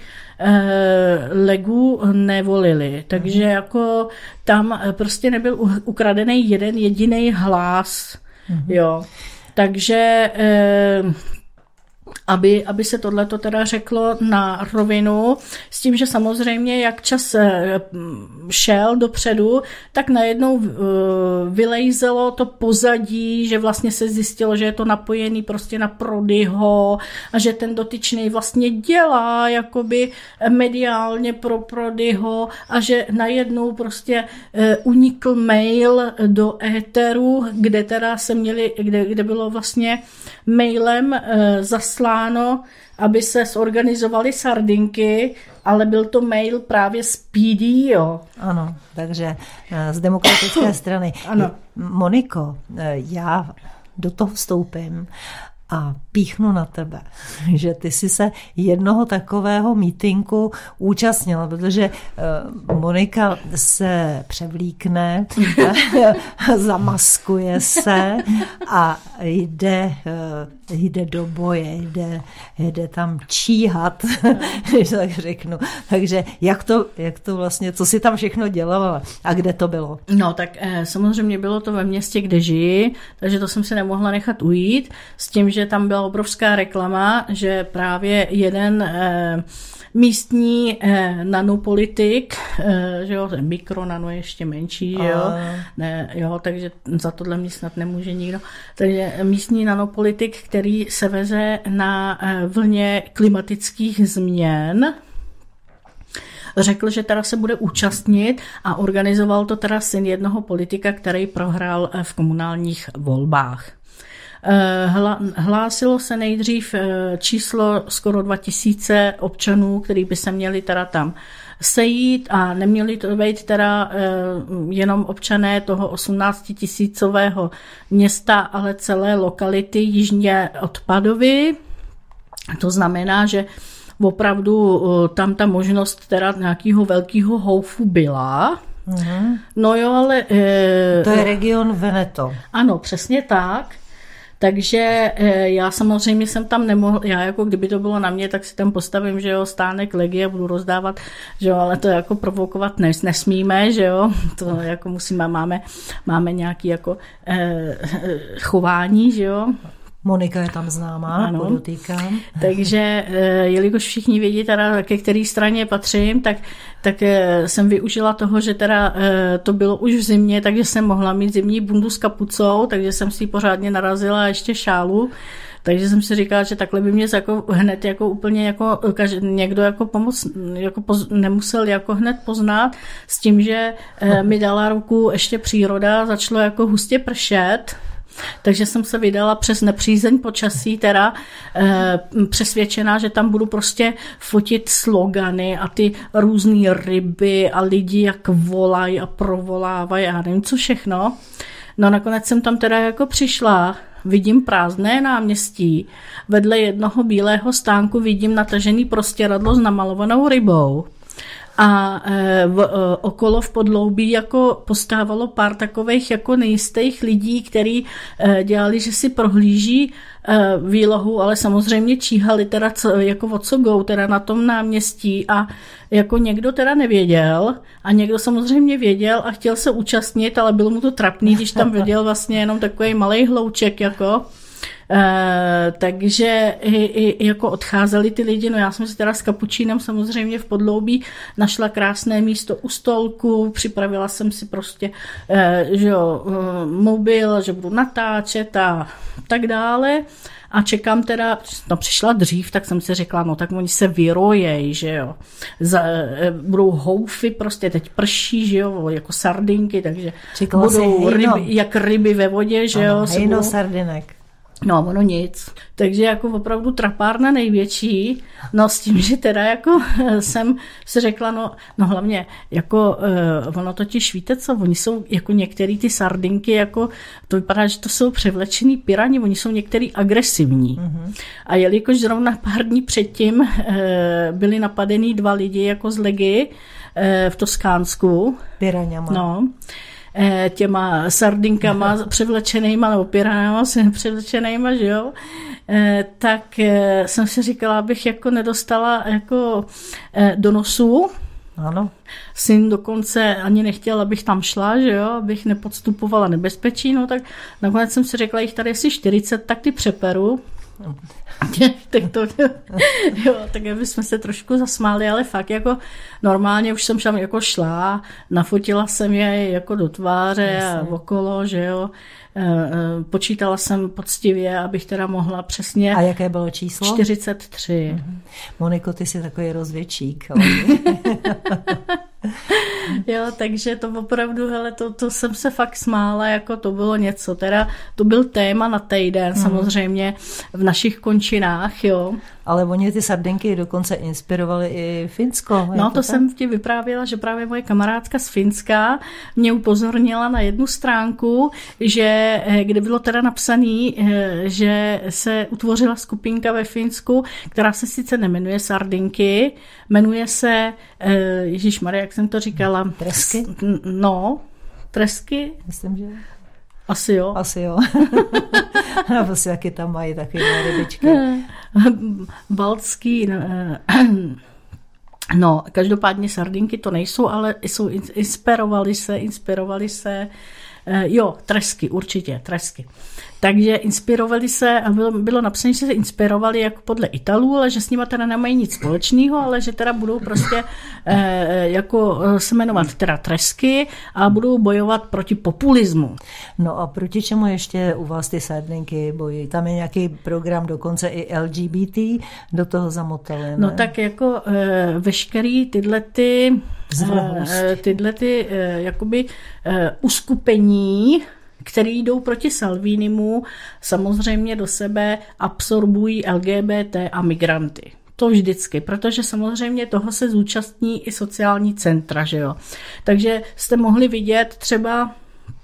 Legu nevolili. Takže jako tam prostě nebyl ukradený jeden jediný hlas. Mm-hmm. Jo. Takže aby, aby se tohleto teda řeklo na rovinu, s tím, že samozřejmě jak čas šel dopředu, tak najednou vylejzelo to pozadí, že vlastně se zjistilo, že je to napojený prostě na Prodiho a že ten dotyčný vlastně dělá jakoby mediálně pro Prodiho a že najednou prostě unikl mail do éteru, kde teda se měli, kde, kde bylo vlastně mailem zasláno, aby se zorganizovaly sardinky, ale byl to mail právě z P D O. Ano, takže z demokratické strany. Ano. Moniko, já do toho vstoupím a píchnu na tebe, že ty jsi se jednoho takového mítinku účastnila, protože Monika se převlíkne, zamaskuje se a jde, jde do boje, jde, jde tam číhat, když tak řeknu. Takže jak to, jak to vlastně, co jsi tam všechno dělala a kde to bylo? No tak samozřejmě bylo to ve městě, kde žiji, takže to jsem si nemohla nechat ujít, s tím, že tam byla obrovská reklama, že právě jeden eh, místní eh, nanopolitik, eh, že jo, mikro, nano je ještě menší, že jo, ne, jo, takže za tohle mě snad nemůže nikdo. Takže místní nanopolitik, který se veze na eh, vlně klimatických změn, řekl, že teda se bude účastnit a organizoval to teda syn jednoho politika, který prohrál v komunálních volbách. Hlásilo se nejdřív číslo skoro dva tisíce občanů, který by se měli teda tam sejít a neměli to být teda jenom občané toho osmnáctitisícového města, ale celé lokality jižně od Padovy. To znamená, že opravdu tam ta možnost teda nějakého velkého houfu byla. Mm-hmm. No jo, ale... To je region Veneto. Ano, přesně tak. Takže já samozřejmě jsem tam nemohl, já jako kdyby to bylo na mě, tak si tam postavím, že jo, stánek legie a budu rozdávat, že jo, ale to jako provokovat nes, nesmíme, že jo, to jako musíme, máme, máme nějaký jako eh, chování, že jo. Monika je tam známá, podotýkám. Takže jelikož všichni vědí, teda, ke které straně patřím, tak, tak jsem využila toho, že teda to bylo už v zimě, takže jsem mohla mít zimní bundu s kapucou, takže jsem si pořádně narazila ještě šálu. Takže jsem si říkala, že takhle by mě jako hned jako úplně jako někdo jako pomoc jako poz, nemusel jako hned poznat s tím, že mi dala ruku ještě příroda, začalo jako hustě pršet. Takže jsem se vydala přes nepřízeň počasí, teda e, přesvědčená, že tam budu prostě fotit slogany a ty různý ryby a lidi jak volají a provolávají a nevím co všechno. No nakonec jsem tam teda jako přišla, vidím prázdné náměstí, vedle jednoho bílého stánku vidím natažený prostěradlo s namalovanou rybou. A v, okolo v podloubí jako postávalo pár takových jako nejistých lidí, kteří dělali, že si prohlíží výlohu, ale samozřejmě číhali teda co, jako o co go, teda na tom náměstí a jako někdo teda nevěděl a někdo samozřejmě věděl a chtěl se účastnit, ale bylo mu to trapný, když tam viděl vlastně jenom takový malej hlouček jako. Uh, takže i, i, jako odcházeli ty lidi, no já jsem si teda s kapučínem samozřejmě v podloubí našla krásné místo u stolku, připravila jsem si prostě uh, že jo, uh, mobil, že budu natáčet a tak dále a čekám teda, no přišla dřív, tak jsem si řekla, no tak oni se vyrojej, že jo, Za, uh, budou houfy, prostě teď prší, že jo, jako sardinky, takže Čekala budou ryby, jak ryby ve vodě, že ano, jo. Hejno budou... sardinek. No, ono nic. Takže jako opravdu trapárna největší, no s tím, že teda jako jsem si řekla, no, no hlavně jako uh, ono totiž víte co, oni jsou jako některý ty sardinky, jako to vypadá, že to jsou převlečený pirani, oni jsou některý agresivní. Mm-hmm. A jelikož zrovna pár dní předtím uh, byli napadený dva lidi jako z Legy uh, v Toskánsku. Piraňama. No. Těma sardinkama převlečenýma nebo piranama převlečenýma, že jo, tak jsem si říkala, abych jako nedostala jako do nosu. Ano. Syn dokonce ani nechtěl, abych tam šla, že jo, abych nepodstupovala nebezpečí, no tak nakonec jsem si řekla, jich tady asi čtyřicet, tak ty přeperu. tak to, jo, tak bychom se trošku zasmáli, ale fakt jako normálně už jsem tam jako šla, nafotila jsem je jako do tváře Jasně. a okolo, že jo, počítala jsem poctivě, abych teda mohla přesně. A jaké bylo číslo? čtyřicet tři. Mm-hmm. Moniko, ty jsi takový rozvědčík. Jo, takže to opravdu, hele, to, to jsem se fakt smála, jako to bylo něco, teda to byl téma na týden, hmm. samozřejmě v našich končinách, jo. Ale oni ty sardinky dokonce inspirovali i Finsko. No to, to jsem ti vyprávěla, že právě moje kamarádka z Finska mě upozornila na jednu stránku, že kde bylo teda napsaný, že se utvořila skupinka ve Finsku, která se sice nemenuje sardinky, jmenuje se, ježišmarja, jak jsem to říkala? Tresky? No, tresky. Myslím, že... Asi jo. Asi jo. A prostě taky tam mají takové rybičky. Baltský, no, každopádně sardinky to nejsou, ale jsou, inspirovali se, inspirovali se, jo, tresky, určitě, tresky. Takže inspirovali se a bylo, bylo napsané, že se inspirovali jako podle Italů, ale že s nima teda nemají nic společného, ale že teda budou prostě eh, jako se jmenovat teda tresky a budou bojovat proti populismu. No a proti čemu ještě u vás ty sardinky bojí? Tam je nějaký program, dokonce i L G B T do toho zamotali, ne? No tak jako eh, veškerý tyhle ty eh, tyhle ty eh, jakoby eh, uskupení, který jdou proti Salvinimu, samozřejmě do sebe absorbují L G B T a migranty. To vždycky, protože samozřejmě toho se zúčastní i sociální centra, že jo. Takže jste mohli vidět třeba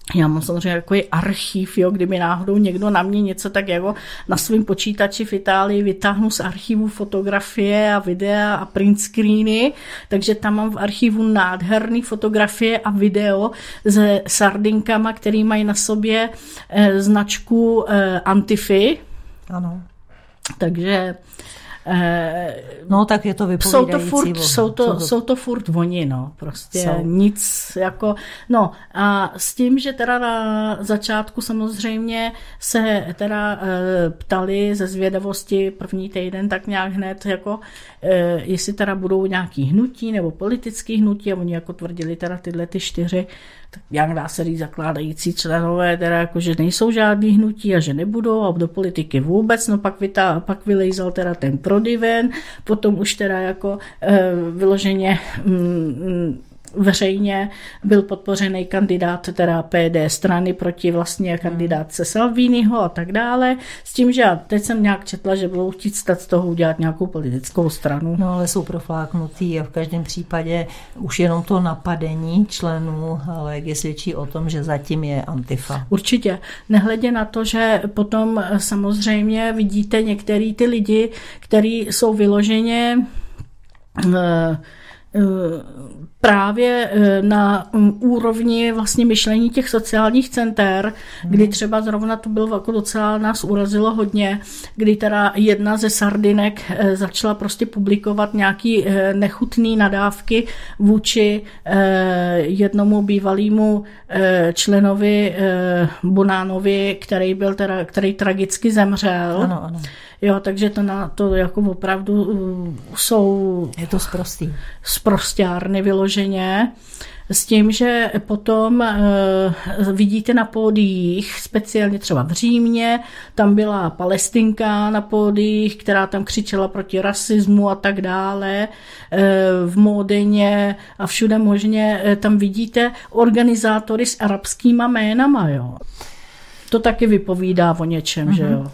Já mám samozřejmě takový archiv, jo, kdyby náhodou někdo na mě něco, tak jako na svém počítači v Itálii vytáhnu z archivu fotografie a videa a print screeny, takže tam mám v archivu nádherné fotografie a video se sardinkama, který mají na sobě eh, značku eh, Antify. Ano. Takže no tak je to vypovídající. Jsou to furt, jsou to, to... Jsou to furt oni, no, prostě jsou. Nic jako, no a s tím, že teda na začátku samozřejmě se teda e, ptali ze zvědavosti první týden tak nějak hned, jako e, jestli teda budou nějaký hnutí nebo politický hnutí a oni jako tvrdili teda tyhle ty čtyři, tak jak dá se říct zakládající členové, teda jako, že nejsou žádný hnutí a že nebudou a do politiky vůbec, no pak, vytá, pak vylejzal teda ten Prodi ven, potom už teda jako e, vyloženě mm, veřejně byl podpořený kandidát teda P D strany proti vlastně kandidátce Salviniho a tak dále. S tím, že já teď jsem nějak četla, že budou chtít stát z toho udělat nějakou politickou stranu. No ale jsou profláknutý a v každém případě už jenom to napadení členů Legie svědčí o tom, že zatím je Antifa. Určitě. Nehledě na to, že potom samozřejmě vidíte některý ty lidi, kteří jsou vyloženě uh, právě na úrovni vlastně myšlení těch sociálních center, kdy třeba zrovna to bylo jako docela nás urazilo hodně, kdy teda jedna ze sardinek začala prostě publikovat nějaký nechutný nadávky vůči jednomu bývalému členovi Bonánovi, který byl teda, který tragicky zemřel. Ano, ano. Jo, takže to, na, to jako opravdu uh, jsou... Je to sprostý. Sprosťárny vyloženě. S tím, že potom uh, vidíte na pódiích, speciálně třeba v Římě, tam byla Palestinka na pódiích, která tam křičela proti rasismu a tak dále. Uh, v Módeně a všude možně uh, tam vidíte organizátory s arabskýma jménama, jo. To taky vypovídá o něčem, mm-hmm. že jo.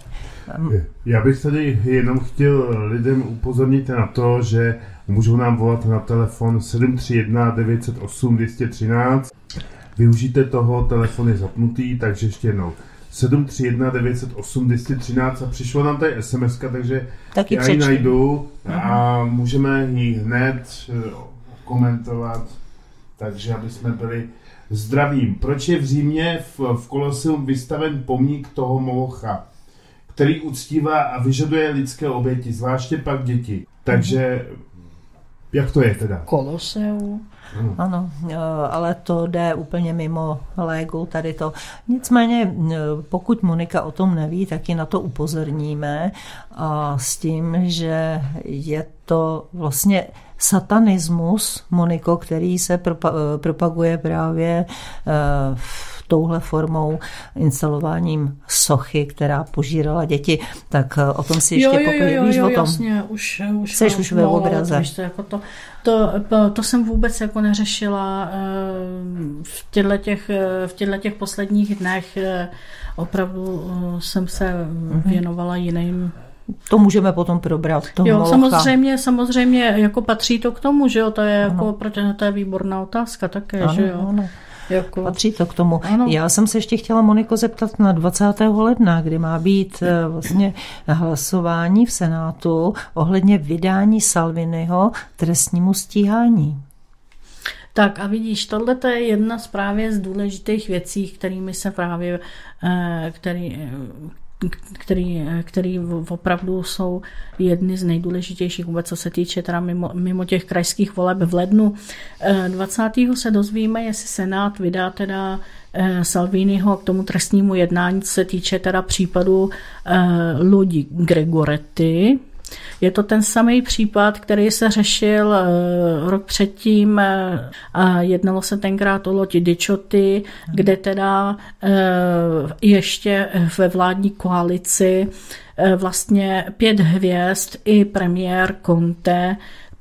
Já bych tady jenom chtěl lidem upozornit na to, že můžou nám volat na telefon sedm tři jedna devět nula osm dvě jedna tři. Využijte toho, telefon je zapnutý, takže ještě jednou sedm tři jedna devět nula osm dvě jedna tři a přišlo nám tady es em eska, takže taky já ji najdu a můžeme ji hned komentovat, takže aby jsme byli zdravím. Proč je v Římě v, v Koloseum vystaven pomník toho Molocha, který uctívá a vyžaduje lidské oběti, zvláště pak děti. Takže jak to je teda? Koloseum. Ano. ano, ale to jde úplně mimo légu tady to. Nicméně, pokud Monika o tom neví, tak ji na to upozorníme a s tím, že je to vlastně satanismus, Moniko, který se propa- propaguje právě v touhle formou instalováním sochy, která požírala děti, tak o tom si ještě popovíš o tom. Jasně, už, už, Jseš už ve obraze. To, jako to, to, to jsem vůbec jako neřešila v těchto těch, v těchto těch posledních dnech. Opravdu jsem se věnovala jiným. To můžeme potom probrat. Toho jo, Molocha. samozřejmě, samozřejmě jako patří to k tomu, že jo, to je jako, protože to je výborná otázka také, ano, že jo. Ano. Jako... Patří to k tomu. Ano. Já jsem se ještě chtěla, Moniko, zeptat na dvacátého ledna, kdy má být vlastně hlasování v Senátu ohledně vydání Salviniho trestnímu stíhání. Tak a vidíš, tohle je jedna z právě z důležitých věcí, kterými se právě, který, který, který opravdu jsou jedny z nejdůležitějších vůbec, co se týče teda mimo, mimo těch krajských voleb v lednu. dvacátého se dozvíme, jestli Senát vydá teda Salviniho k tomu trestnímu jednání, co se týče teda případu Lodi Gregoretti. Je to ten samý případ, který se řešil uh, rok předtím a uh, jednalo se tenkrát o lodi Dicciotti, kde teda uh, ještě ve vládní koalici uh, vlastně pět hvězd i premiér Conte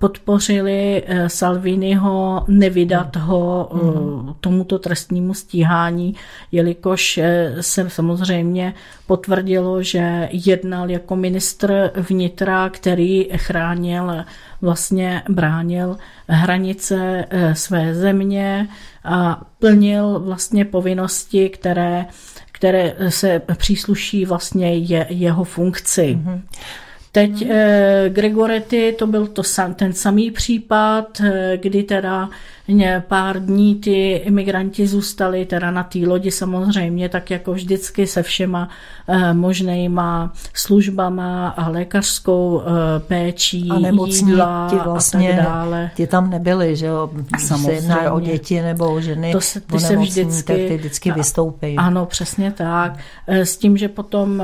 podpořili Salviniho nevydat ho mm. tomuto trestnímu stíhání, jelikož se samozřejmě potvrdilo, že jednal jako ministr vnitra, který chránil, vlastně bránil hranice své země a plnil vlastně povinnosti, které, které se přísluší vlastně je, jeho funkci. Mm. Teď eh, Gregoretti, to byl to sam, ten samý případ, eh, kdy teda pár dní ty imigranti zůstali teda na té lodi samozřejmě, tak jako vždycky se všema eh, možnejma službama a lékařskou eh, péčí, a nemocní, jídla ti vlastně, a tak dále. Ti tam nebyli, že jo, se jedná o děti nebo o ženy, to se, ty se vždycky, tak ty vždycky vystoupí. Ano, přesně tak. S tím, že potom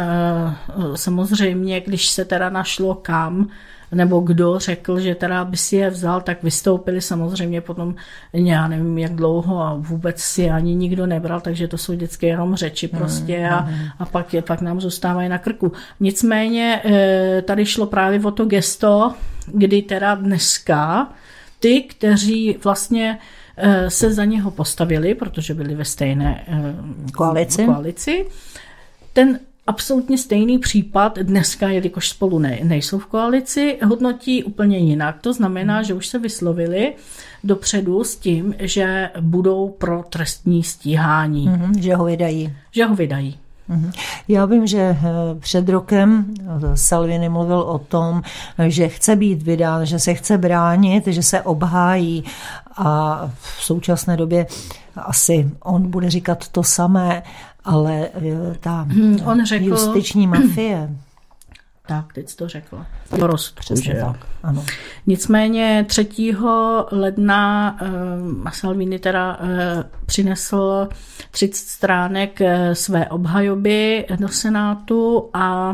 samozřejmě, když se teda našlo kam, nebo kdo řekl, že teda by si je vzal, tak vystoupili samozřejmě potom, já nevím jak dlouho a vůbec si ani nikdo nebral, takže to jsou vždycky jenom řeči prostě a, a pak, je, pak nám zůstávají na krku. Nicméně tady šlo právě o to gesto, kdy teda dneska ty, kteří vlastně se za něho postavili, protože byli ve stejné koalici, koalici ten absolutně stejný případ dneska, jelikož spolu ne, nejsou v koalici, hodnotí úplně jinak. To znamená, že už se vyslovili dopředu s tím, že budou pro trestní stíhání. Mm-hmm, že ho vydají. Že ho vydají. Já vím, že před rokem Salvini mluvil o tom, že chce být vydán, že se chce bránit, že se obhájí a v současné době asi on bude říkat to samé, ale ta on řekl, justiční mafie. Tak, teď jsi to řekla. Rozpustku, že jo. Ano. Nicméně třetího ledna uh, Salvini teda uh, přinesl třicet stránek uh, své obhajoby do Senátu a uh,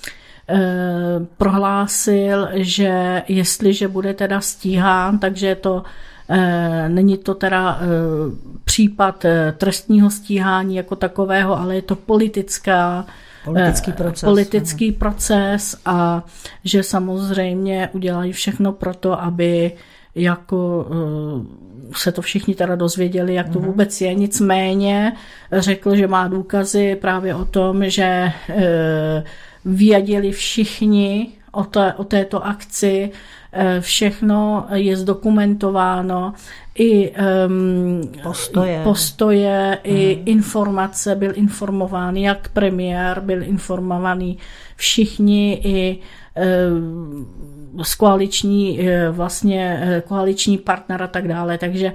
prohlásil, že jestliže bude teda stíhán, takže to E, není to teda e, případ e, trestního stíhání jako takového, ale je to politická, politický proces, e, politický proces a že samozřejmě udělají všechno pro to, aby jako e, se to všichni teda dozvěděli, jak to vůbec je. Nicméně řekl, že má důkazy právě o tom, že e, věděli všichni o, té, o této akci, všechno je zdokumentováno, i um, postoje, postoje hmm. i informace, byl informován jak premiér, byl informovaný všichni i um, z koaliční, vlastně koaliční partner a tak dále, takže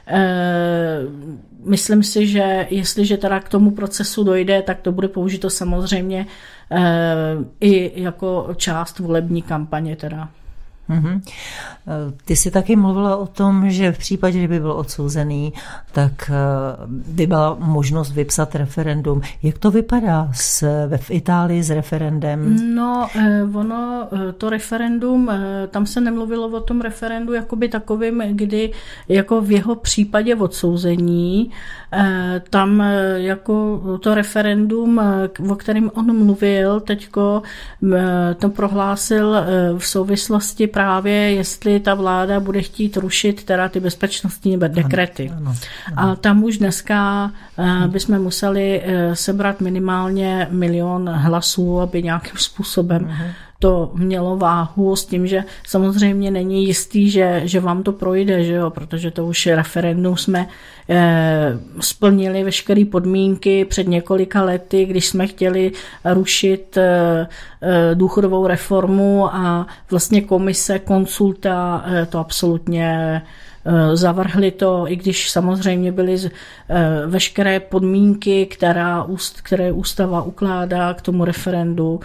um, myslím si, že jestliže teda k tomu procesu dojde, tak to bude použito samozřejmě um, i jako část volební kampaně teda. Mm-hmm. Ty jsi taky mluvila o tom, že v případě, že by byl odsouzený, tak by byla možnost vypsat referendum. Jak to vypadá s, v Itálii s referendem? No, ono, to referendum, tam se nemluvilo o tom referendu jakoby takovým, kdy jako v jeho případě odsouzení, tam jako to referendum, o kterém on mluvil, teďko to prohlásil v souvislosti právě, jestli ta vláda bude chtít rušit teda ty bezpečnostní dekrety. Ano, ano, ano. A tam už dneska uh, bychom museli uh, sebrat minimálně milion hlasů, aby nějakým způsobem uh-huh. to mělo váhu, s tím, že samozřejmě není jistý, že, že vám to projde, že jo, protože to už referendum jsme eh, splnili veškeré podmínky před několika lety, když jsme chtěli rušit eh, eh, důchodovou reformu a vlastně komise, konsulta eh, to absolutně zavrhli to, i když samozřejmě byly veškeré podmínky, která, které ústava ukládá k tomu referendu,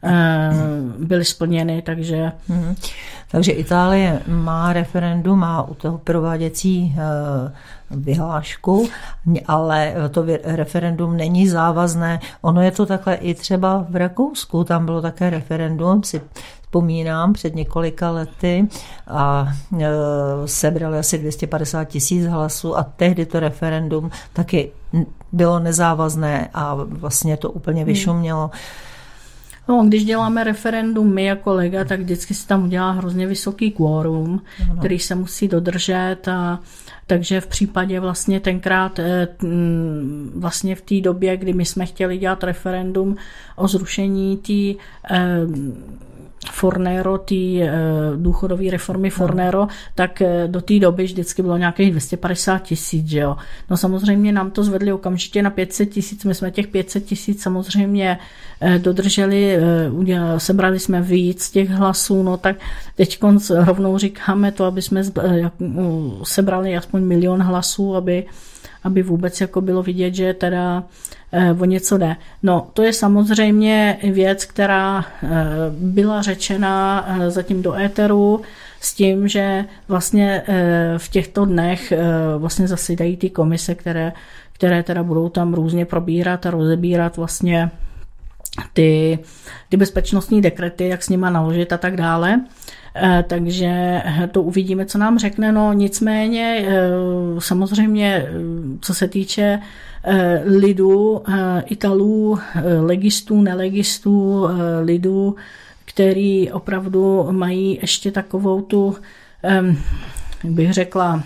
byly splněny, takže... Hmm. Takže Itálie má referendum, má u toho prováděcí vyhlášku, ale to referendum není závazné. Ono je to takhle i třeba v Rakousku, tam bylo také referendum, si vzpomínám, před několika lety a e, sebrali asi dvě stě padesát tisíc hlasů a tehdy to referendum taky bylo nezávazné a vlastně to úplně vyšumělo. No, když děláme referendum my jako lega, tak vždycky se tam udělá hrozně vysoký kvórum, no. který se musí dodržet a takže v případě vlastně tenkrát vlastně v té době, kdy my jsme chtěli dělat referendum o zrušení té Fornero, té důchodové reformy Fornero, no. tak do té doby vždycky bylo nějakých dvě stě padesát tisíc, že jo. No samozřejmě nám to zvedli okamžitě na pět set tisíc, my jsme těch pět set tisíc samozřejmě dodrželi, sebrali jsme víc těch hlasů, no tak teď rovnou říkáme to, aby jsme sebrali aspoň milion hlasů, aby aby vůbec jako bylo vidět, že teda eh, o něco jde. No, to je samozřejmě věc, která eh, byla řečena eh, zatím do éteru s tím, že vlastně eh, v těchto dnech eh, vlastně zasedají ty komise, které, které teda budou tam různě probírat a rozebírat vlastně ty, ty bezpečnostní dekrety, jak s nima naložit a tak dále. Takže to uvidíme, co nám řekne. No nicméně samozřejmě, co se týče lidu, Italů, legistů, nelegistů, lidů, který opravdu mají ještě takovou tu, jak bych řekla,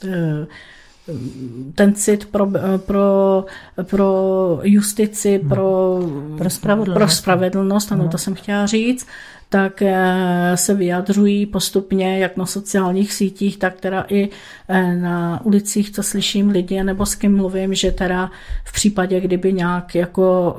ten cit pro, pro, pro justici, pro, pro spravedlnost, pro spravedlnost ano, to jsem chtěla říct, tak se vyjadřují postupně jak na sociálních sítích, tak teda i na ulicích, co slyším lidi, nebo s kým mluvím, že teda v případě, kdyby nějak jako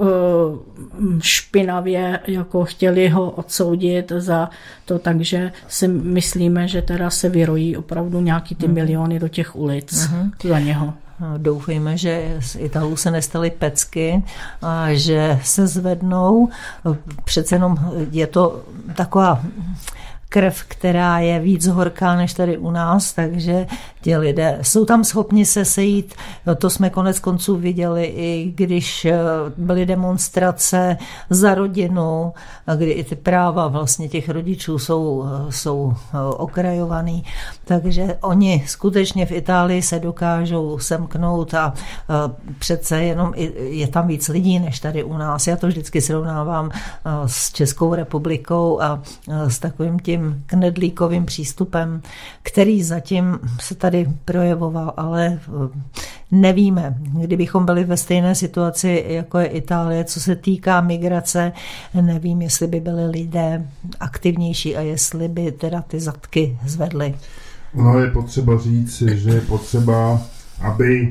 špinavě jako chtěli ho odsoudit za to, takže si myslíme, že teda se vyrojí opravdu nějaký ty miliony do těch ulic uh-huh. za něho. Doufejme, že z Italů se nestaly pecky a že se zvednou. Přece jenom je to taková krev, která je víc horká než tady u nás, takže ti lidé jsou tam schopni se sejít. To jsme konec konců viděli, i když byly demonstrace za rodinu, kdy i ty práva vlastně těch rodičů jsou, jsou okrajovaný. Takže oni skutečně v Itálii se dokážou semknout a přece jenom je tam víc lidí než tady u nás. Já to vždycky srovnávám s Českou republikou a s takovým tím knedlíkovým přístupem, který zatím se tady projevoval, ale nevíme, kdybychom byli ve stejné situaci, jako je Itálie, co se týká migrace, nevím, jestli by byli lidé aktivnější a jestli by teda ty zadky zvedly. No je potřeba říct, že je potřeba, aby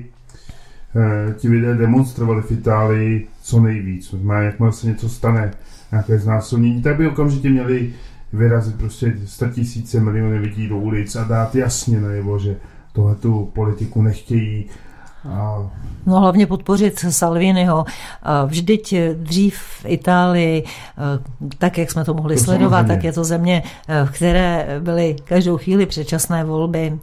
eh, ti lidé demonstrovali v Itálii co nejvíc. Jakmile se něco stane, nějaké znásilnění, tak by okamžitě měli vyrazit prostě statisíce, miliony lidí do ulic a dát jasně najevo, že tohletu politiku nechtějí. A... No hlavně podpořit Salviniho. Vždyť dřív v Itálii, tak jak jsme to mohli to sledovat, samozřejmě. Tak je to země, v které byly každou chvíli předčasné volby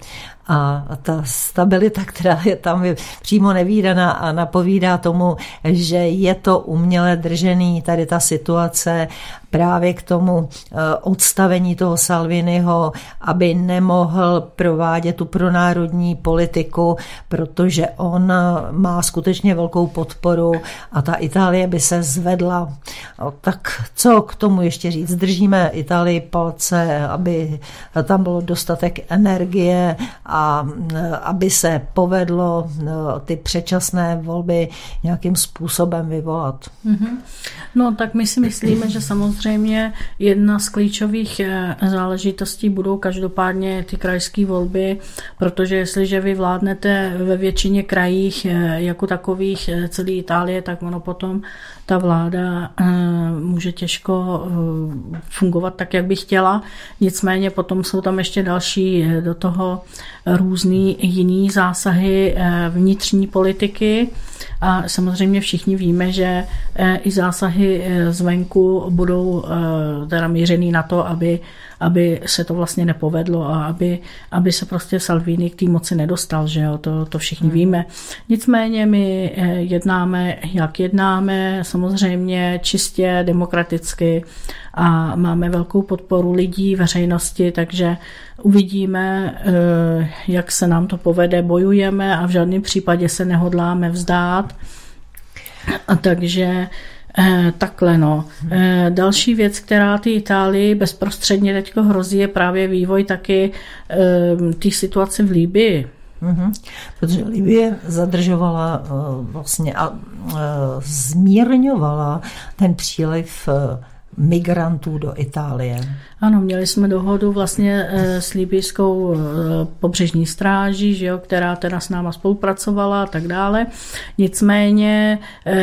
a ta stabilita, která je tam, je přímo nevídaná a napovídá tomu, že je to uměle držený tady ta situace právě k tomu odstavení toho Salviniho, aby nemohl provádět tu pronárodní politiku, protože on má skutečně velkou podporu a ta Itálie by se zvedla. Tak co k tomu ještě říct? Držíme Itálii palce, aby tam bylo dostatek energie a aby se povedlo ty předčasné volby nějakým způsobem vyvolat. Mm-hmm. No tak my si myslíme, že samozřejmě jedna z klíčových záležitostí budou každopádně ty krajské volby, protože jestliže vy vládnete ve většině krajích jako takových celé Itálie, tak ono potom ta vláda může těžko fungovat tak, jak by chtěla. Nicméně potom jsou tam ještě další do toho různý jiný zásahy vnitřní politiky a samozřejmě všichni víme, že i zásahy zvenku budou teda mířený na to, aby, aby se to vlastně nepovedlo a aby, aby se prostě Salvini k té moci nedostal, že jo, to, to všichni hmm. víme. Nicméně my jednáme, jak jednáme, samozřejmě čistě demokraticky a máme velkou podporu lidí, veřejnosti, takže uvidíme, jak se nám to povede, bojujeme a v žádném případě se nehodláme vzdát. A takže Eh, takhle no. Eh, další věc, která ty Itálii bezprostředně teďko hrozí, je právě vývoj taky eh, té situace v Libyi. Mm-hmm. Protože Libye zadržovala uh, vlastně a uh, zmírňovala ten příliv uh, migrantů do Itálie. Ano, měli jsme dohodu vlastně s libijskou pobřežní stráží, že jo, která teda s náma spolupracovala a tak dále. Nicméně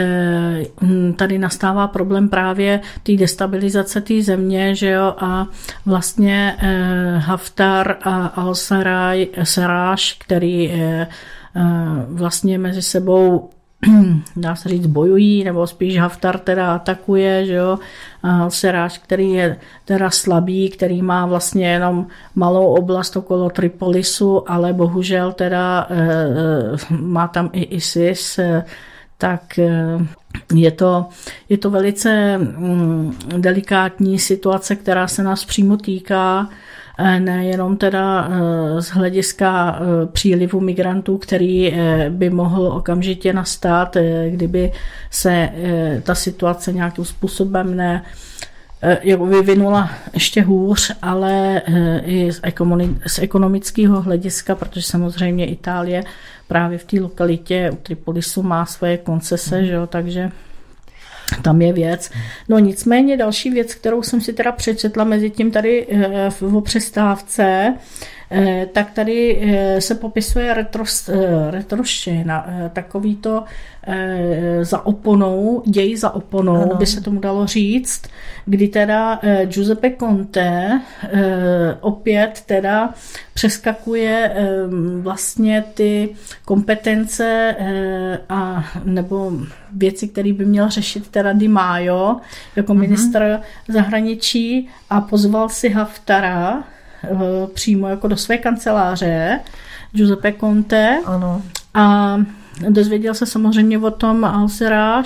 tady nastává problém právě té destabilizace té země, že jo, a vlastně Haftar a al-Sarraj, který vlastně mezi sebou dá se říct, bojují, nebo spíš Haftar teda atakuje, že jo, a Seráž, který je teda slabý, který má vlastně jenom malou oblast okolo Tripolisu, ale bohužel teda e, má tam i ISIS, e, tak e, je to, je to velice mm, delikátní situace, která se nás přímo týká, nejenom teda z hlediska přílivu migrantů, který by mohl okamžitě nastat, kdyby se ta situace nějakým způsobem ne vyvinula ještě hůř, ale i z ekonomického hlediska, protože samozřejmě Itálie právě v té lokalitě u Tripolisu má svoje koncese, že jo, takže tam je věc. No nicméně další věc, kterou jsem si teda přečetla mezi tím tady v přestávce, tak tady se popisuje retros, retroštěna, takový to za oponou, děj za oponou, ano. By se tomu dalo říct, kdy teda Giuseppe Conte opět teda přeskakuje vlastně ty kompetence a nebo věci, které by měl řešit teda Di Maio jako ministr uh-huh. zahraničí a pozval si Haftara přímo jako do své kanceláře, Giuseppe Conte. Ano. A dozvěděl se samozřejmě o tom al-Sarraj.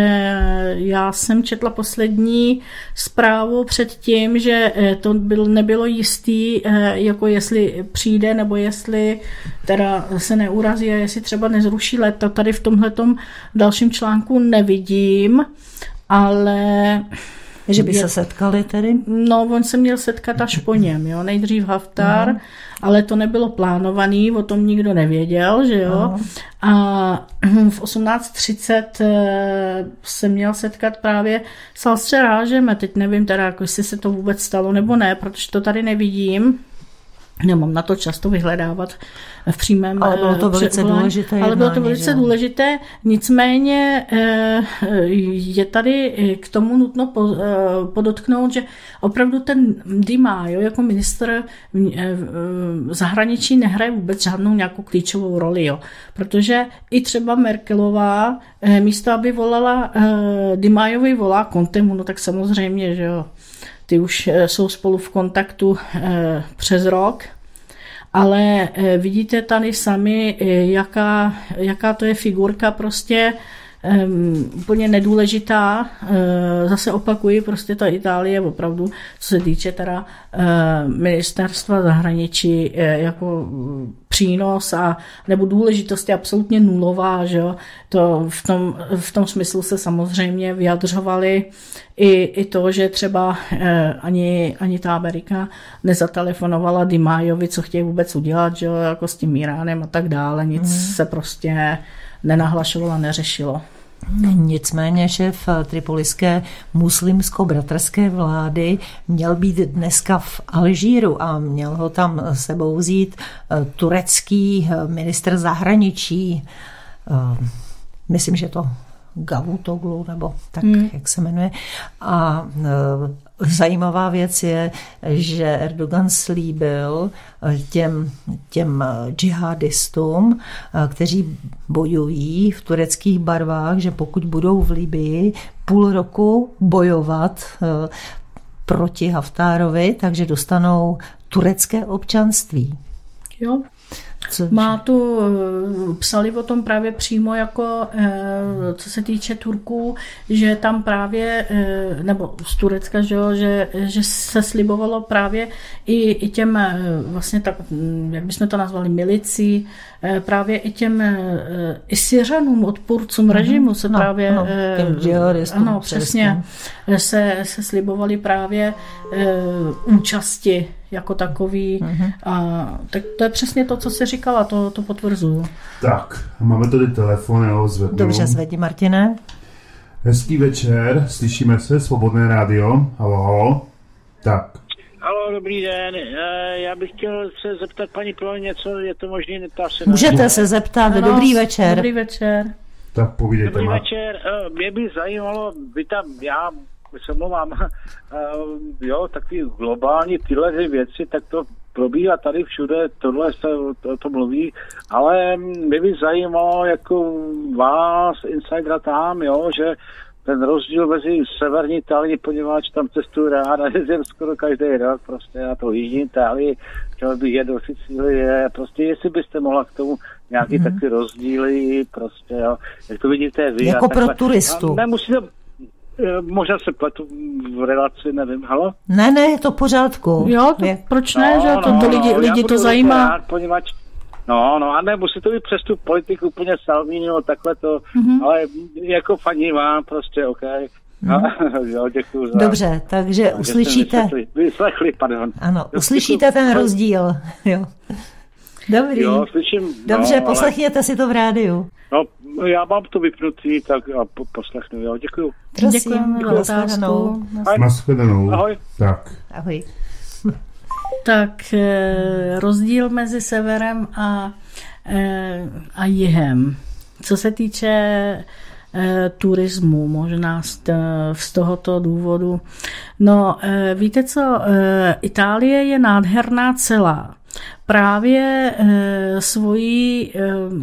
Já jsem četla poslední zprávu předtím, že to byl, nebylo jistý, jako jestli přijde, nebo jestli teda se neurazí a jestli třeba nezruší let. To tady v tomhletom dalším článku nevidím, ale... Že by se setkali tedy? No, on se měl setkat až po něm, jo. Nejdřív Haftar, uh-huh. ale to nebylo plánovaný, o tom nikdo nevěděl, že jo. Uh-huh. A v osmnáct třicet se měl setkat právě s al-Sarrajem, a teď nevím teda, jako jestli se to vůbec stalo nebo ne, protože to tady nevidím. Nemám na to často vyhledávat v přímém... Ale bylo to velice důležité. Ale bylo to velice důležité. Nicméně je tady k tomu nutno podotknout, že opravdu ten Di Maio jako ministr zahraničí nehraje vůbec žádnou nějakou klíčovou roli. Jo. Protože i třeba Merkelová místo, aby volala Di Maiovi, volá Contemu, no tak samozřejmě, že jo. Ty už jsou spolu v kontaktu přes rok, ale vidíte tady sami, jaká, jaká to je figurka prostě um, úplně nedůležitá. Uh, zase opakuji, prostě ta Itálie opravdu, co se týče teda uh, ministerstva zahraničí, uh, jako přínos a nebo důležitost je absolutně nulová, že jo? To v tom, v tom smyslu se samozřejmě vyjadřovali i, i to, že třeba eh, ani, ani ta Amerika nezatelefonovala Di Maiovi, co chtějí vůbec udělat, že jo? Jako s tím Iránem a tak dále, nic mm. se prostě nenahlašovalo, neřešilo. Nicméně šéf tripoliské muslimsko-bratrské vlády měl být dneska v Alžíru a měl ho tam sebou vzít turecký ministr zahraničí, myslím, že to Gavutoglu, nebo tak, hmm. jak se jmenuje. A zajímavá věc je, že Erdogan slíbil těm, těm džihadistům, kteří bojují v tureckých barvách, že pokud budou v Libyi půl roku bojovat proti Haftárovi, takže dostanou turecké občanství. Jo. Co? Má tu, psali o tom právě přímo jako, co se týče Turků, že tam právě, nebo z Turecka, že, jo, že, že se slibovalo právě i, i těm, vlastně tak, jak bychom to nazvali, milicí, právě i těm i Syřanům, odpůrcům režimu se právě, ano, ano, přesně, se, se slibovali právě účasti jako takový. Uh-huh. A tak to je přesně to, co jsi říkala, to, to potvrzuju. Tak, máme tady telefon, jo, zvednu. Dobře, zvedni, Martine. Hezký večer, slyšíme se, Svobodné rádio, halo, halo. Tak. Halo, dobrý den, já bych chtěl se zeptat paní Pro něco, je to možný, neptá se. Můžete se zeptat, ano, dobrý večer. Dobrý večer. Tak povídejte. Dobrý večer, mě by zajímalo, vy tam, já se mluvám, jo, takový globální tyhle věci, tak to probíhá tady všude, tohle se to, to mluví, ale mě by zajímalo, jako vás, insidera tam, jo, že ten rozdíl mezi severní Itálií, poněvadž tam cestuju rád a jezdím skoro každý rok, prostě na to jižní Itálii, chtěl bych jet do Sicílie, prostě jestli byste mohla k tomu nějaký mm. takový rozdíly, prostě, jo, jak to vidíte vy. Jako pro turistu. Nemusíte, možná se pletu v relaci, nevím, halo? Ne, ne, je to v pořádku. Jo, to, proč ne, no, že to, no, to lidi, no, lidi to zajímá. Rád, poněvadž, no, no, a nemusí to být přes tu politiku úplně Salvini, no, takhle to, mm-hmm. ale jako faní vám, prostě, OK. No, jo, děkuju za... Dobře, takže no, uslyšíte... Vyslechli, vyslechli, pardon. Ano, uslyšíte ten rozdíl, jo. Dobrý. Jo, slyším. Dobře, no, poslechněte ale... si to v rádiu. No, já mám to vypnutý, tak já po, poslechnu, jo, děkuju. Prosím, nashledanou. Nashledanou. Ahoj. Tak. Ahoj. Tak rozdíl mezi severem a, a jihem. Co se týče turismu, možná z tohoto důvodu. No, víte co, Itálie je nádherná celá. Právě svojí,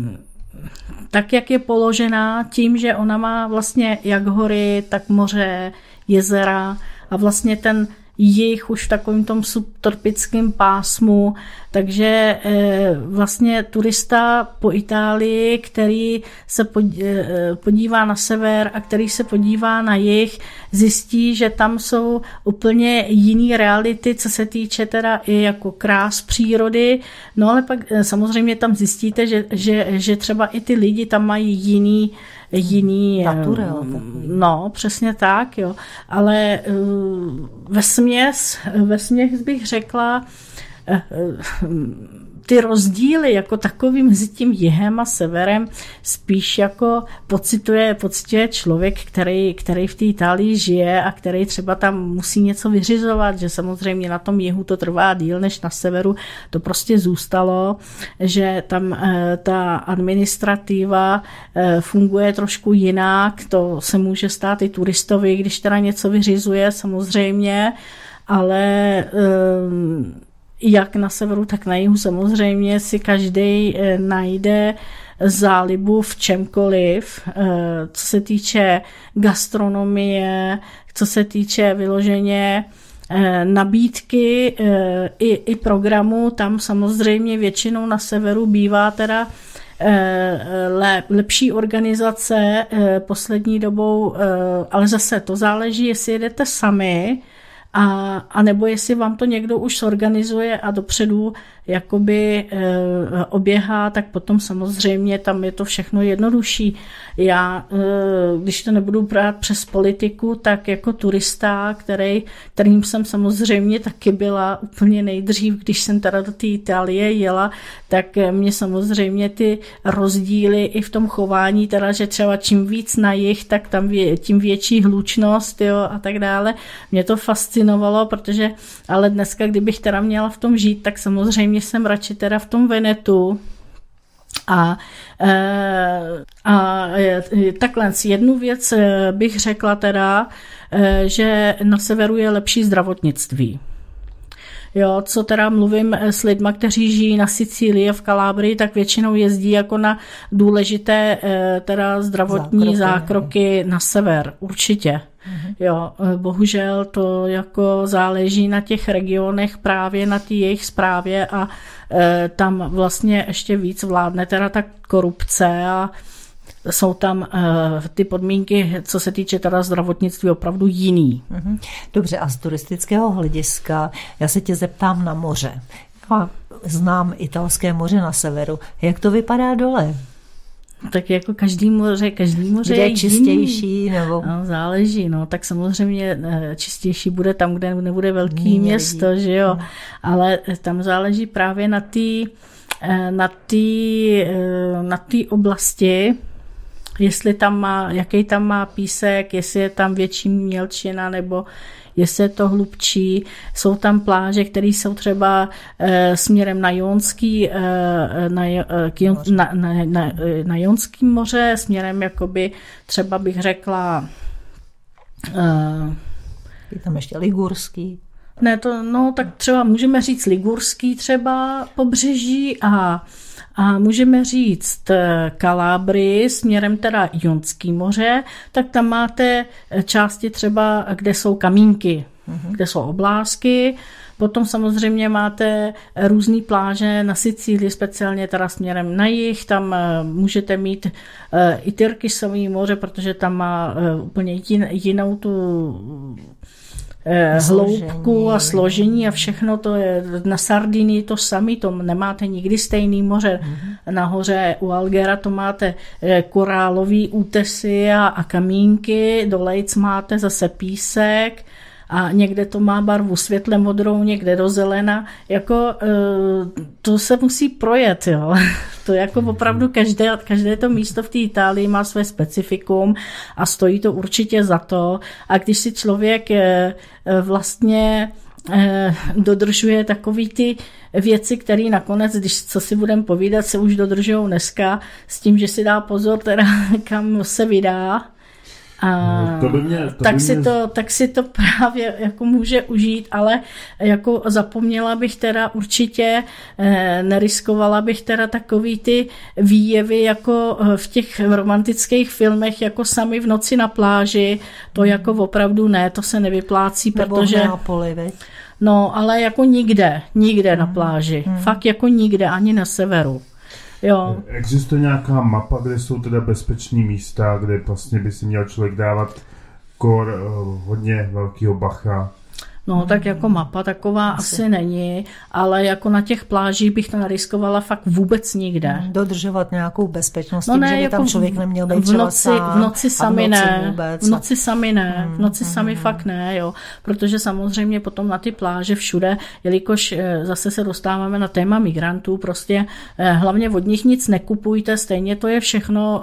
tak jak je položená, tím, že ona má vlastně jak hory, tak moře, jezera a vlastně ten jich už v takovém tom subtropickém pásmu, takže vlastně turista po Itálii, který se podívá na sever a který se podívá na jih, zjistí, že tam jsou úplně jiný reality, co se týče teda i jako krás přírody, no ale pak samozřejmě tam zjistíte, že, že, že třeba i ty lidi tam mají jiný jiný, Naturel, no, přesně tak, jo. Ale ve směs, ve směs bych řekla, ty rozdíly jako takový mezi tím jihem a severem spíš jako pocituje, pocituje člověk, který, který v té Itálii žije a který třeba tam musí něco vyřizovat, že samozřejmě na tom jihu to trvá díl než na severu, to prostě zůstalo, že tam ta administrativa funguje trošku jinak, to se může stát i turistovi, když teda něco vyřizuje samozřejmě, ale jak na severu, tak na jihu samozřejmě si každý najde zálibu v čemkoliv, co se týče gastronomie, co se týče vyloženě nabídky i, i programu, tam samozřejmě většinou na severu bývá teda lepší organizace poslední dobou, ale zase to záleží, jestli jedete sami, A, a nebo jestli vám to někdo už zorganizuje a dopředu jakoby e, oběhá, tak potom samozřejmě tam je to všechno jednodušší. Já, e, když to nebudu brát přes politiku, tak jako turista, který, kterým jsem samozřejmě taky byla úplně nejdřív, když jsem teda do té Itálie jela, tak mě samozřejmě ty rozdíly i v tom chování, teda, že třeba čím víc na jih, tak tam vě, tím větší hlučnost, jo, a tak dále. Mě to fascinovalo, protože ale dneska, kdybych teda měla v tom žít, tak samozřejmě jsem radši teda v tom Venetu. A, a takhle jednu věc bych řekla teda, že na severu je lepší zdravotnictví. Jo, co teda mluvím s lidma, kteří žijí na Sicílii a v Kalábrii, tak většinou jezdí jako na důležité teda zdravotní zákroky, zákroky na sever, určitě. Mhm. Jo, bohužel to jako záleží na těch regionech, právě na té jejich správě a e, tam vlastně ještě víc vládne teda ta korupce a jsou tam uh, ty podmínky, co se týče teda zdravotnictví, opravdu jiný. Dobře, a z turistického hlediska, já se tě zeptám na moře. Já znám italské moře na severu. Jak to vypadá dole? Tak jako každý moře, každý moře kde je čistější? Jiný. Nebo... No, záleží, no, tak samozřejmě čistější bude tam, kde nebude velký Míně město, lidí. Že jo, hmm. ale tam záleží právě na té na té na té oblasti, jestli tam má, jaký tam má písek, jestli je tam větší mělčina, nebo jestli je to hlubčí. Jsou tam pláže, které jsou třeba e, směrem na Jonský, e, na, na, na, na, na Jonský moře, směrem jakoby, třeba bych řekla... E, je tam ještě Ligurský. Ne, to, no tak třeba můžeme říct Ligurský třeba pobřeží a A můžeme říct Kalábrii směrem teda Jonský moře, tak tam máte části třeba, kde jsou kamínky, mm-hmm. kde jsou oblázky. Potom samozřejmě máte různé pláže na Sicílii, speciálně teda směrem na jih. Tam můžete mít i Tyrkisové moře, protože tam má úplně jinou tu hloubku a složení a všechno to je na Sardinii to samé, to nemáte nikdy stejný moře. Mm-hmm. Nahoře u Algera to máte korálový útesy a, a kamínky, do Lejc máte zase písek a někde to má barvu světle modrou, někde do zelena. Jako to se musí projet, jo. To jako opravdu každé, každé to místo v té Itálii má své specifikum a stojí to určitě za to. A když si člověk vlastně dodržuje takový ty věci, které nakonec, když co si budeme povídat, se už dodržujou dneska s tím, že si dá pozor teda, kam se vydá. A no, to by mě, to tak, by si mě... to, tak si to právě jako může užít, ale jako zapomněla bych teda určitě, eh, neriskovala bych teda takový ty výjevy jako v těch romantických filmech, jako Sami v noci na pláži, to hmm. jako opravdu ne, to se nevyplácí, nebo protože... v Neapoli, veď? No, ale jako nikde, nikde hmm. na pláži, hmm. fakt jako nikde, ani na severu. Jo. Existuje nějaká mapa, kde jsou teda bezpečné místa, kde vlastně by si měl člověk dávat kor uh, hodně velkýho bacha? No tak jako mapa taková asi, asi není, ale jako na těch plážích bych to neriskovala fakt vůbec nikde. Dodržovat nějakou bezpečnost, no ne, že by jako tam člověk neměl být v noci, sám, v noci sami v noci ne, vůbec. v noci sami ne, hmm, v noci hmm, sami hmm. fakt ne, jo, protože samozřejmě potom na ty pláže všude, jelikož zase se dostáváme na téma migrantů, prostě hlavně od nich nic nekupujte, stejně to je všechno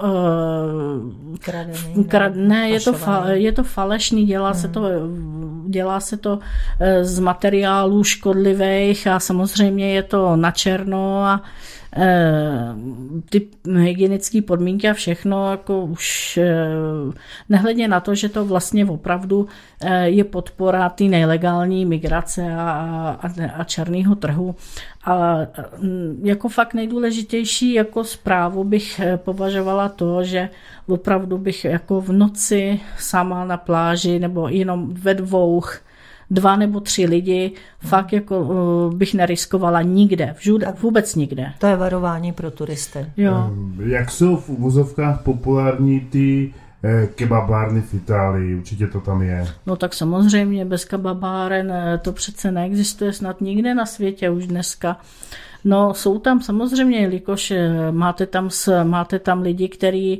uh, kradený, krad, ne, je to, fa, je to falešný, dělá hmm. se to, dělá se to z materiálů škodlivých a samozřejmě je to na černo a e, ty hygienické podmínky a všechno jako už e, nehledě na to, že to vlastně opravdu e, je podpora té nelegální migrace a, a, a černého trhu. A jako fakt nejdůležitější jako zprávu bych považovala to, že opravdu bych jako v noci sama na pláži nebo jenom ve dvou dva nebo tři lidi, fakt jako uh, bych neriskovala nikde, všude, vůbec nikde. To je varování pro turisty. Jo. Jak jsou v uvozovkách populární ty eh, kebabárny v Itálii? Určitě to tam je. No tak samozřejmě, bez kebabáren to přece neexistuje snad nikde na světě už dneska. No jsou tam samozřejmě, jelikož máte tam, máte tam lidi, který,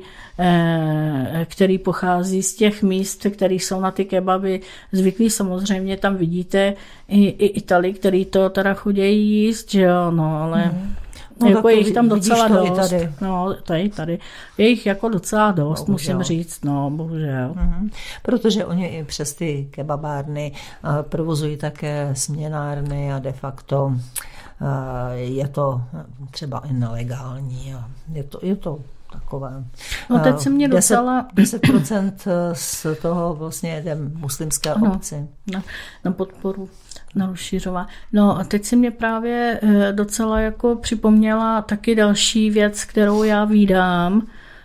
který pochází z těch míst, který jsou na ty kebaby zvyklí, samozřejmě tam vidíte i, i Itali, který to teda chodějí jíst, že jo, no ale... Hmm. No, jako je jich tam docela dost. Tady. No, tady, tady. Je jich jako docela dost, bohužel. Musím říct, no, bohužel. Mm-hmm. Protože oni i přes ty kebabárny uh, provozují také směnárny a de facto uh, je to třeba i nelegální a je to, je to takové. No teď se mě docela... deset procent z toho vlastně je muslimské obci. Na, na podporu. Na rozšiřování. No a teď si mě právě docela jako připomněla taky další věc, kterou já vídám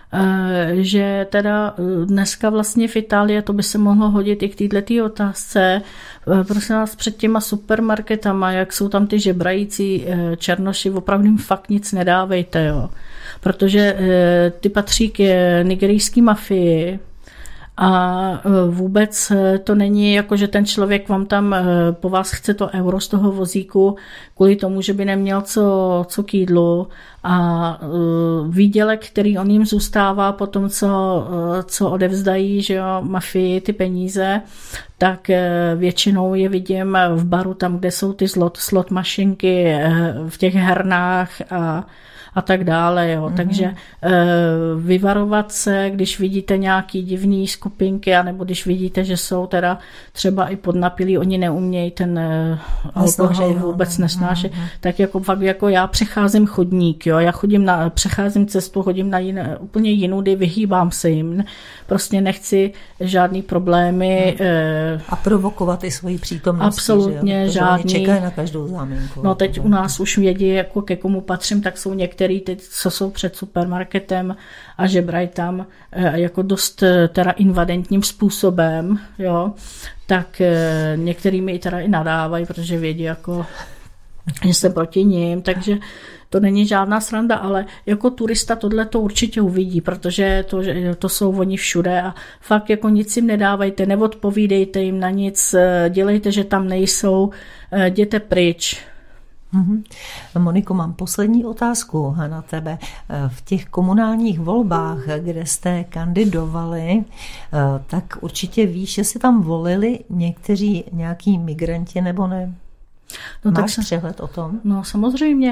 že teda dneska vlastně v Itálii, to by se mohlo hodit i k této otázce, prosím vás, před těma supermarketama, jak jsou tam ty žebrající černoši, opravdu jim fakt nic nedávejte, jo. Protože ty patří k nigerijské mafii, a vůbec to není jako, že ten člověk vám tam po vás chce to euro z toho vozíku kvůli tomu, že by neměl co, co k jídlu, a výdělek, který on jim zůstává po tom, co, co odevzdají, že jo, mafii ty peníze, tak většinou je vidím v baru tam, kde jsou ty slot, slot mašinky v těch hernách a a tak dále. Jo. Mm-hmm. Takže e, vyvarovat se, když vidíte nějaký divný skupinky, anebo když vidíte, že jsou teda třeba i podnapilí, oni neumějí ten e, alkohol vůbec nesnášet, mm-hmm. tak jako fakt jako já přecházím chodník, jo. Já chodím na, přecházím cestu, chodím na jiné, úplně jinudy, vyhýbám se jim. Prostě nechci žádný problémy. Mm. E, a provokovat i svoji přítomnost. Absolutně žádný. Čekají na každou záminku. No teď u nás už vědí, jako ke komu patřím, tak jsou některý ty, co jsou před supermarketem a žebrají tam jako dost teda invadentním způsobem, jo, tak některý mi teda i nadávají, protože vědí, jako, že jsem proti ním, takže to není žádná sranda, ale jako turista tohle to určitě uvidí, protože to, to jsou oni všude a fakt jako nic jim nedávejte, neodpovídejte jim na nic, dělejte, že tam nejsou, jděte pryč. Mm-hmm. Moniko, mám poslední otázku na tebe. V těch komunálních volbách, kde jste kandidovali, tak určitě víš, že si tam volili někteří nějaký migranti nebo ne? No, máš tak přehled o tom? No samozřejmě.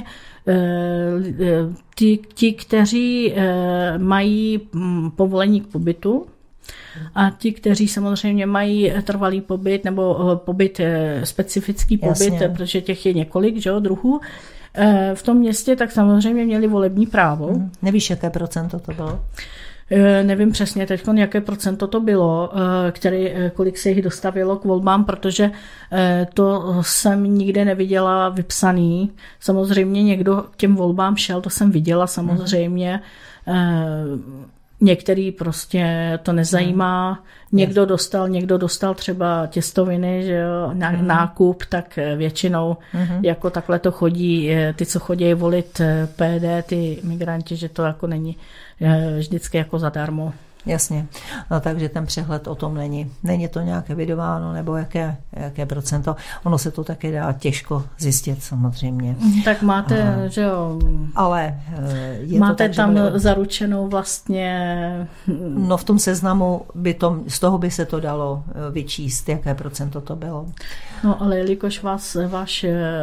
Ti, ti kteří mají povolení k pobytu, a ti, kteří samozřejmě mají trvalý pobyt nebo pobyt, specifický pobyt, jasně, protože těch je několik, že jo, druhů, v tom městě, tak samozřejmě měli volební právo. Hmm. Nevíš, jaké procento to bylo? Nevím přesně teď, jaké procento to bylo, který, kolik se jich dostavilo k volbám, protože to jsem nikde neviděla vypsaný. Samozřejmě někdo k těm volbám šel, to jsem viděla samozřejmě. Hmm. Některý prostě to nezajímá, někdo dostal, někdo dostal třeba těstoviny, že jo, nákup, tak většinou mm-hmm. jako takhle to chodí, ty, co chodí volit P D, ty migranti, že to jako není vždycky jako zadarmo. Jasně, no, takže ten přehled o tom není. Není to nějak evidováno, nebo jaké, jaké procento. Ono se to taky dá těžko zjistit samozřejmě. Tak máte, a, že jo, ale je máte to tak, tam by, zaručenou vlastně... No v tom seznamu by to, z toho by se to dalo vyčíst, jaké procento to bylo. No ale jelikož vás, váš,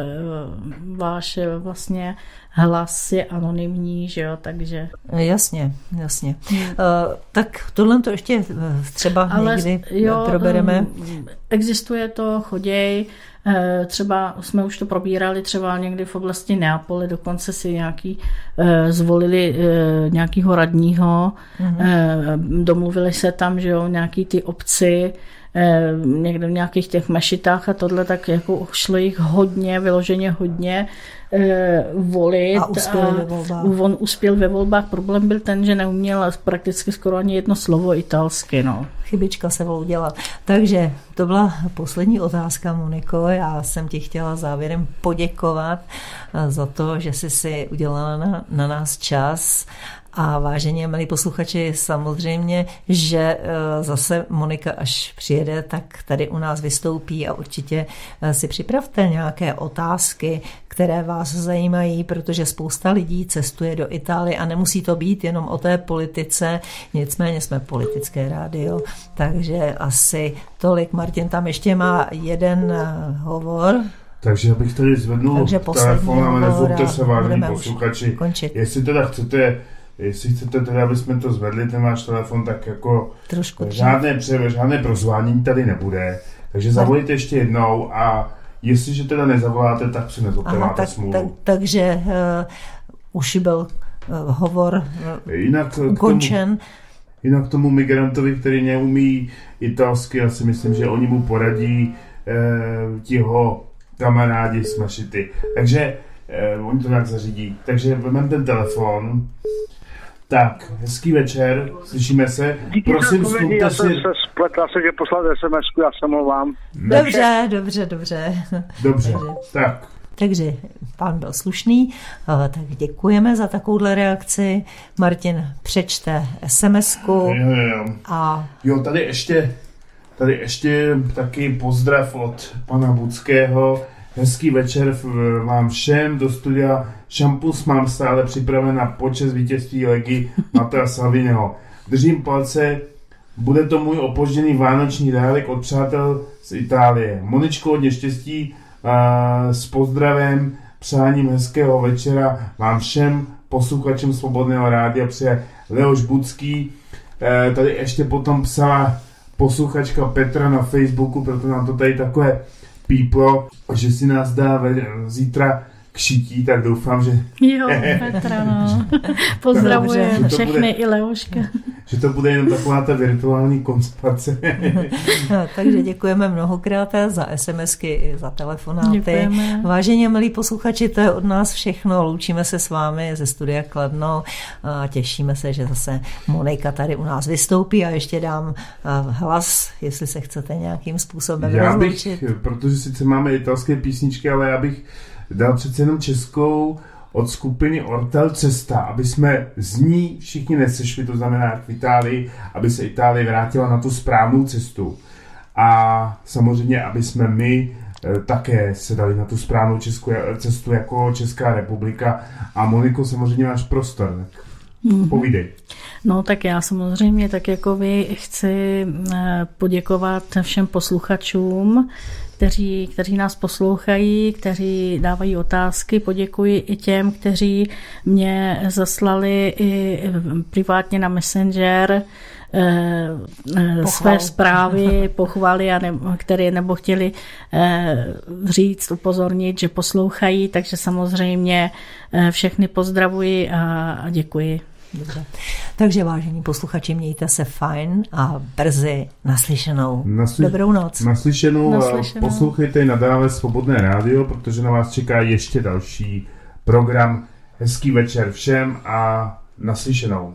váš vlastně hlas je anonymní, že jo, takže... Jasně, jasně. Hmm. Uh, tak tohle to ještě třeba ale někdy jo, probereme. Existuje to, choděj, třeba jsme už to probírali třeba někdy v oblasti Neapole, dokonce si nějaký zvolili nějakýho radního, hmm. domluvili se tam, že jo, nějaký ty obci, někde v nějakých těch mešitách a tohle, tak jako šlo jich hodně, vyloženě hodně eh, volit. A uspěl ve volbách. On uspěl ve volbách. Problém byl ten, že neuměl prakticky skoro ani jedno slovo italsky. No. Chybička se udělala. Takže to byla poslední otázka, Moniko. Já jsem ti chtěla závěrem poděkovat za to, že jsi si udělala na, na nás čas. A vážení a milí posluchači, samozřejmě, že zase Monika, až přijede, tak tady u nás vystoupí a určitě si připravte nějaké otázky, které vás zajímají, protože spousta lidí cestuje do Itálie a nemusí to být jenom o té politice, nicméně jsme politické rádio, takže asi tolik. Martin tam ještě má jeden hovor. Takže abych tady zvednul telefon a nezlobte se, vážení posluchači, končit. Jestli teda chcete Jestli chcete teda, aby jsme to zvedli, ten váš telefon, tak jako trošku žádné, pře, žádné prozvání tady nebude. Takže zavolejte ještě jednou a jestliže teda nezavoláte, tak se nezlobte, máte tak, smůlu. Tak, takže uh, už byl uh, hovor uh, jinak ukončen. K tomu, jinak tomu migrantovi, který neumí italsky, já si myslím, že oni mu poradí uh, tiho kamarádi z Mašity. Takže uh, oni to nějak zařídí. Takže vezmeme ten telefon. Tak, hezký večer, slyšíme se. Díky Prosím, za odpovědi, já jsem si... se spletla se, že poslat es em esku, já se mluvám. Dobře, dobře, dobře. Dobře, takže, tak. Takže pán byl slušný, tak děkujeme za takovouhle reakci. Martin přečte es em esku. Jo, jo. A... Jo, tady ještě, tady ještě taky pozdrav od pana Budského. Hezký večer vám všem do studia. Šampus mám stále připraven na počest vítězství Legy Matea Salviniho. Držím palce, bude to můj opožděný vánoční dárek od přátel z Itálie. Moničko, hodně štěstí, s pozdravem, přáním hezkého večera vám všem posluchačům Svobodného rádia přeje Leoš Budský. Tady ještě potom psala posluchačka Petra na Facebooku, proto nám to tady takové píplo, že si nás dá zítra k šití, tak doufám, že... Jo, Petra, no. Pozdravuje všechny bude, i Leoška. Že to bude jenom taková ta virtuální konzultace. No, takže děkujeme mnohokrát za SMSky i za telefonáty. Děkujeme. Vážení milí posluchači, to je od nás všechno. Loučíme se s vámi ze studia Kladno a těšíme se, že zase Monika tady u nás vystoupí a ještě dám hlas, jestli se chcete nějakým způsobem já rozloučit. Bych, protože sice máme italské písničky, ale já bych dal přece jenom českou od skupiny Ortel Cesta, aby jsme z ní všichni nesešli, to znamená jak v Itálii, aby se Itálie vrátila na tu správnou cestu. A samozřejmě, aby jsme my e, také se dali na tu správnou českou cestu jako Česká republika. A Moniko, samozřejmě máš prostor, tak mm-hmm. povídej. No tak já samozřejmě, tak jako vy, chci poděkovat všem posluchačům, kteří, kteří nás poslouchají, kteří dávají otázky. Poděkuji i těm, kteří mě zaslali i privátně na Messenger Pochval. své zprávy, pochvaly, a ne, které nebo chtěli říct, upozornit, že poslouchají, takže samozřejmě všechny pozdravuji a děkuji. Dobře. Takže vážení posluchači, mějte se fajn a brzy naslyšenou. Nasly... Dobrou noc. Naslyšenou, naslyšenou. A poslouchejte nadále Svobodné rádio, protože na vás čeká ještě další program. Hezký večer všem a naslyšenou.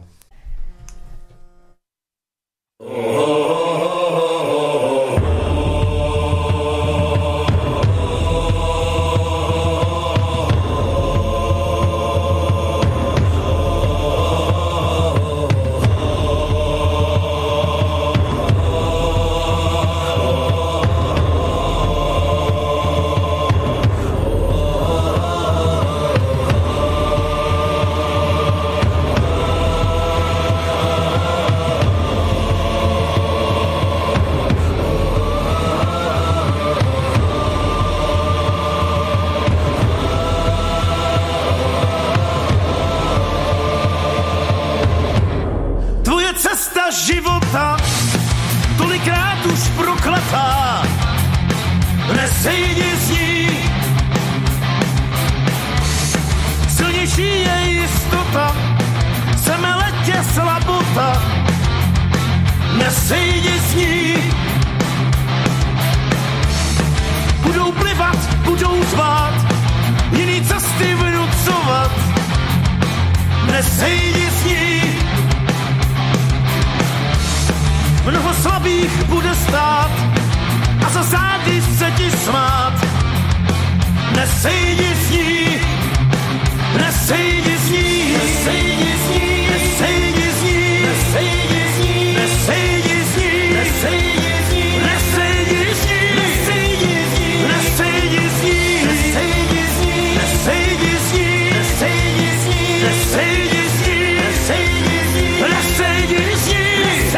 Života tolikrát už prokletá, nesejdi z ní. Silnější je jistota, semeletě slabota, nesejdi z ní. Budou plivat, budou zvát, jiný cesty vnucovat, nesejdi z ní. Mnoho slabých bude stát a za zády se ti smát. Nesejdi z ní, nesejdi z ní, nesejdi z ní, nesejdi z ní, nesejdi z ní, nesejdi z ní, nesejdi z ní, nesejdi z ní, nesejdi z ní, nesejdi z ní, nesejdi z ní, nesejdi z ní, nesejdi z ní, nesejdi z ní, nesejdi z ní.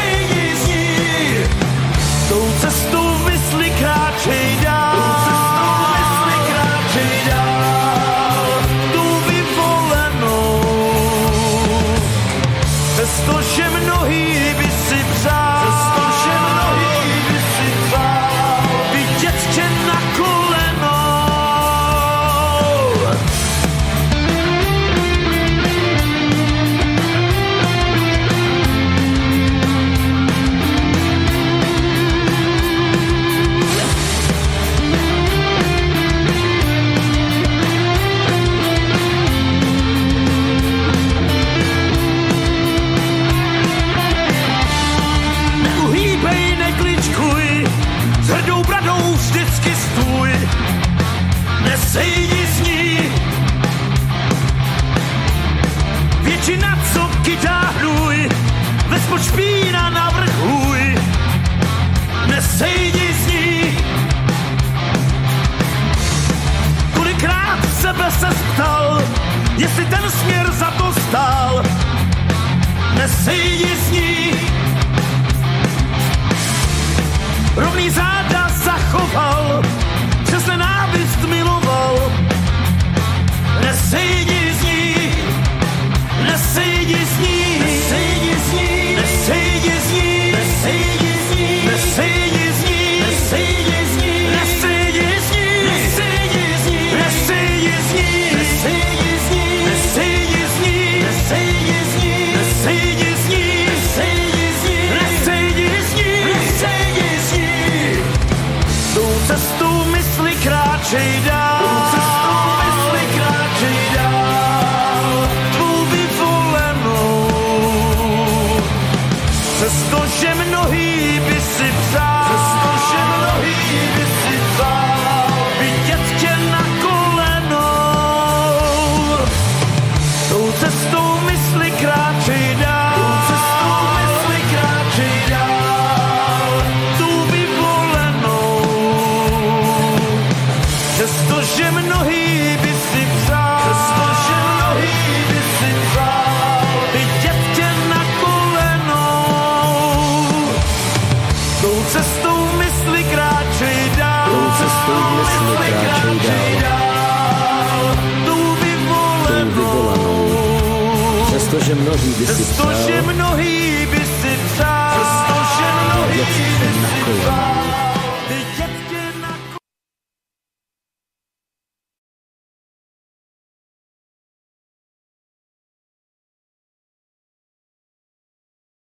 Tou cestou vysli kráčej dál, tou cestou vysli kráčej dál, tou vyvolenou či na co kytáhnuj, vespoč vína navrhuj, nesejdi z ní. Kolikrát sebe se ptal, jestli ten směr za to stál, nesejdi z ní. Rovný záda zachoval, přes nenávist miloval, nesejdi z ní, nesejdi z ní, nesejdi z ní, nesejdi z ní, nesejdi z ní, nesejdi z ní, nesejdi z ní, nesejdi z ní, nesejdi z ní, nesejdi z ní, nesejdi z ní, nesejdi z ní, nesejdi z ní, nesejdi z ní, nesejdi z ní, nesejdi z ní, nesejdi z ní. Tou cestou mysli kráčej dál, tou cestou mysli kráčej dál, tvou vyvolenou. Přestože mnohý by si přál, přestože mnohý by si přál, vidět tě na kolenou. Tou cestou mysli kráčej dál, tou cestou mysli kráčej dál, tu vyvolenou. Přestože mnohý by si přál, přestože mnohý by si přál, vidět tě na kolenou. Tou cestou mysli kráčej dál, tou cestou mysli kráčej dál, tou vyvolenou. Přestože mnohý by si přál, přestože mnohý by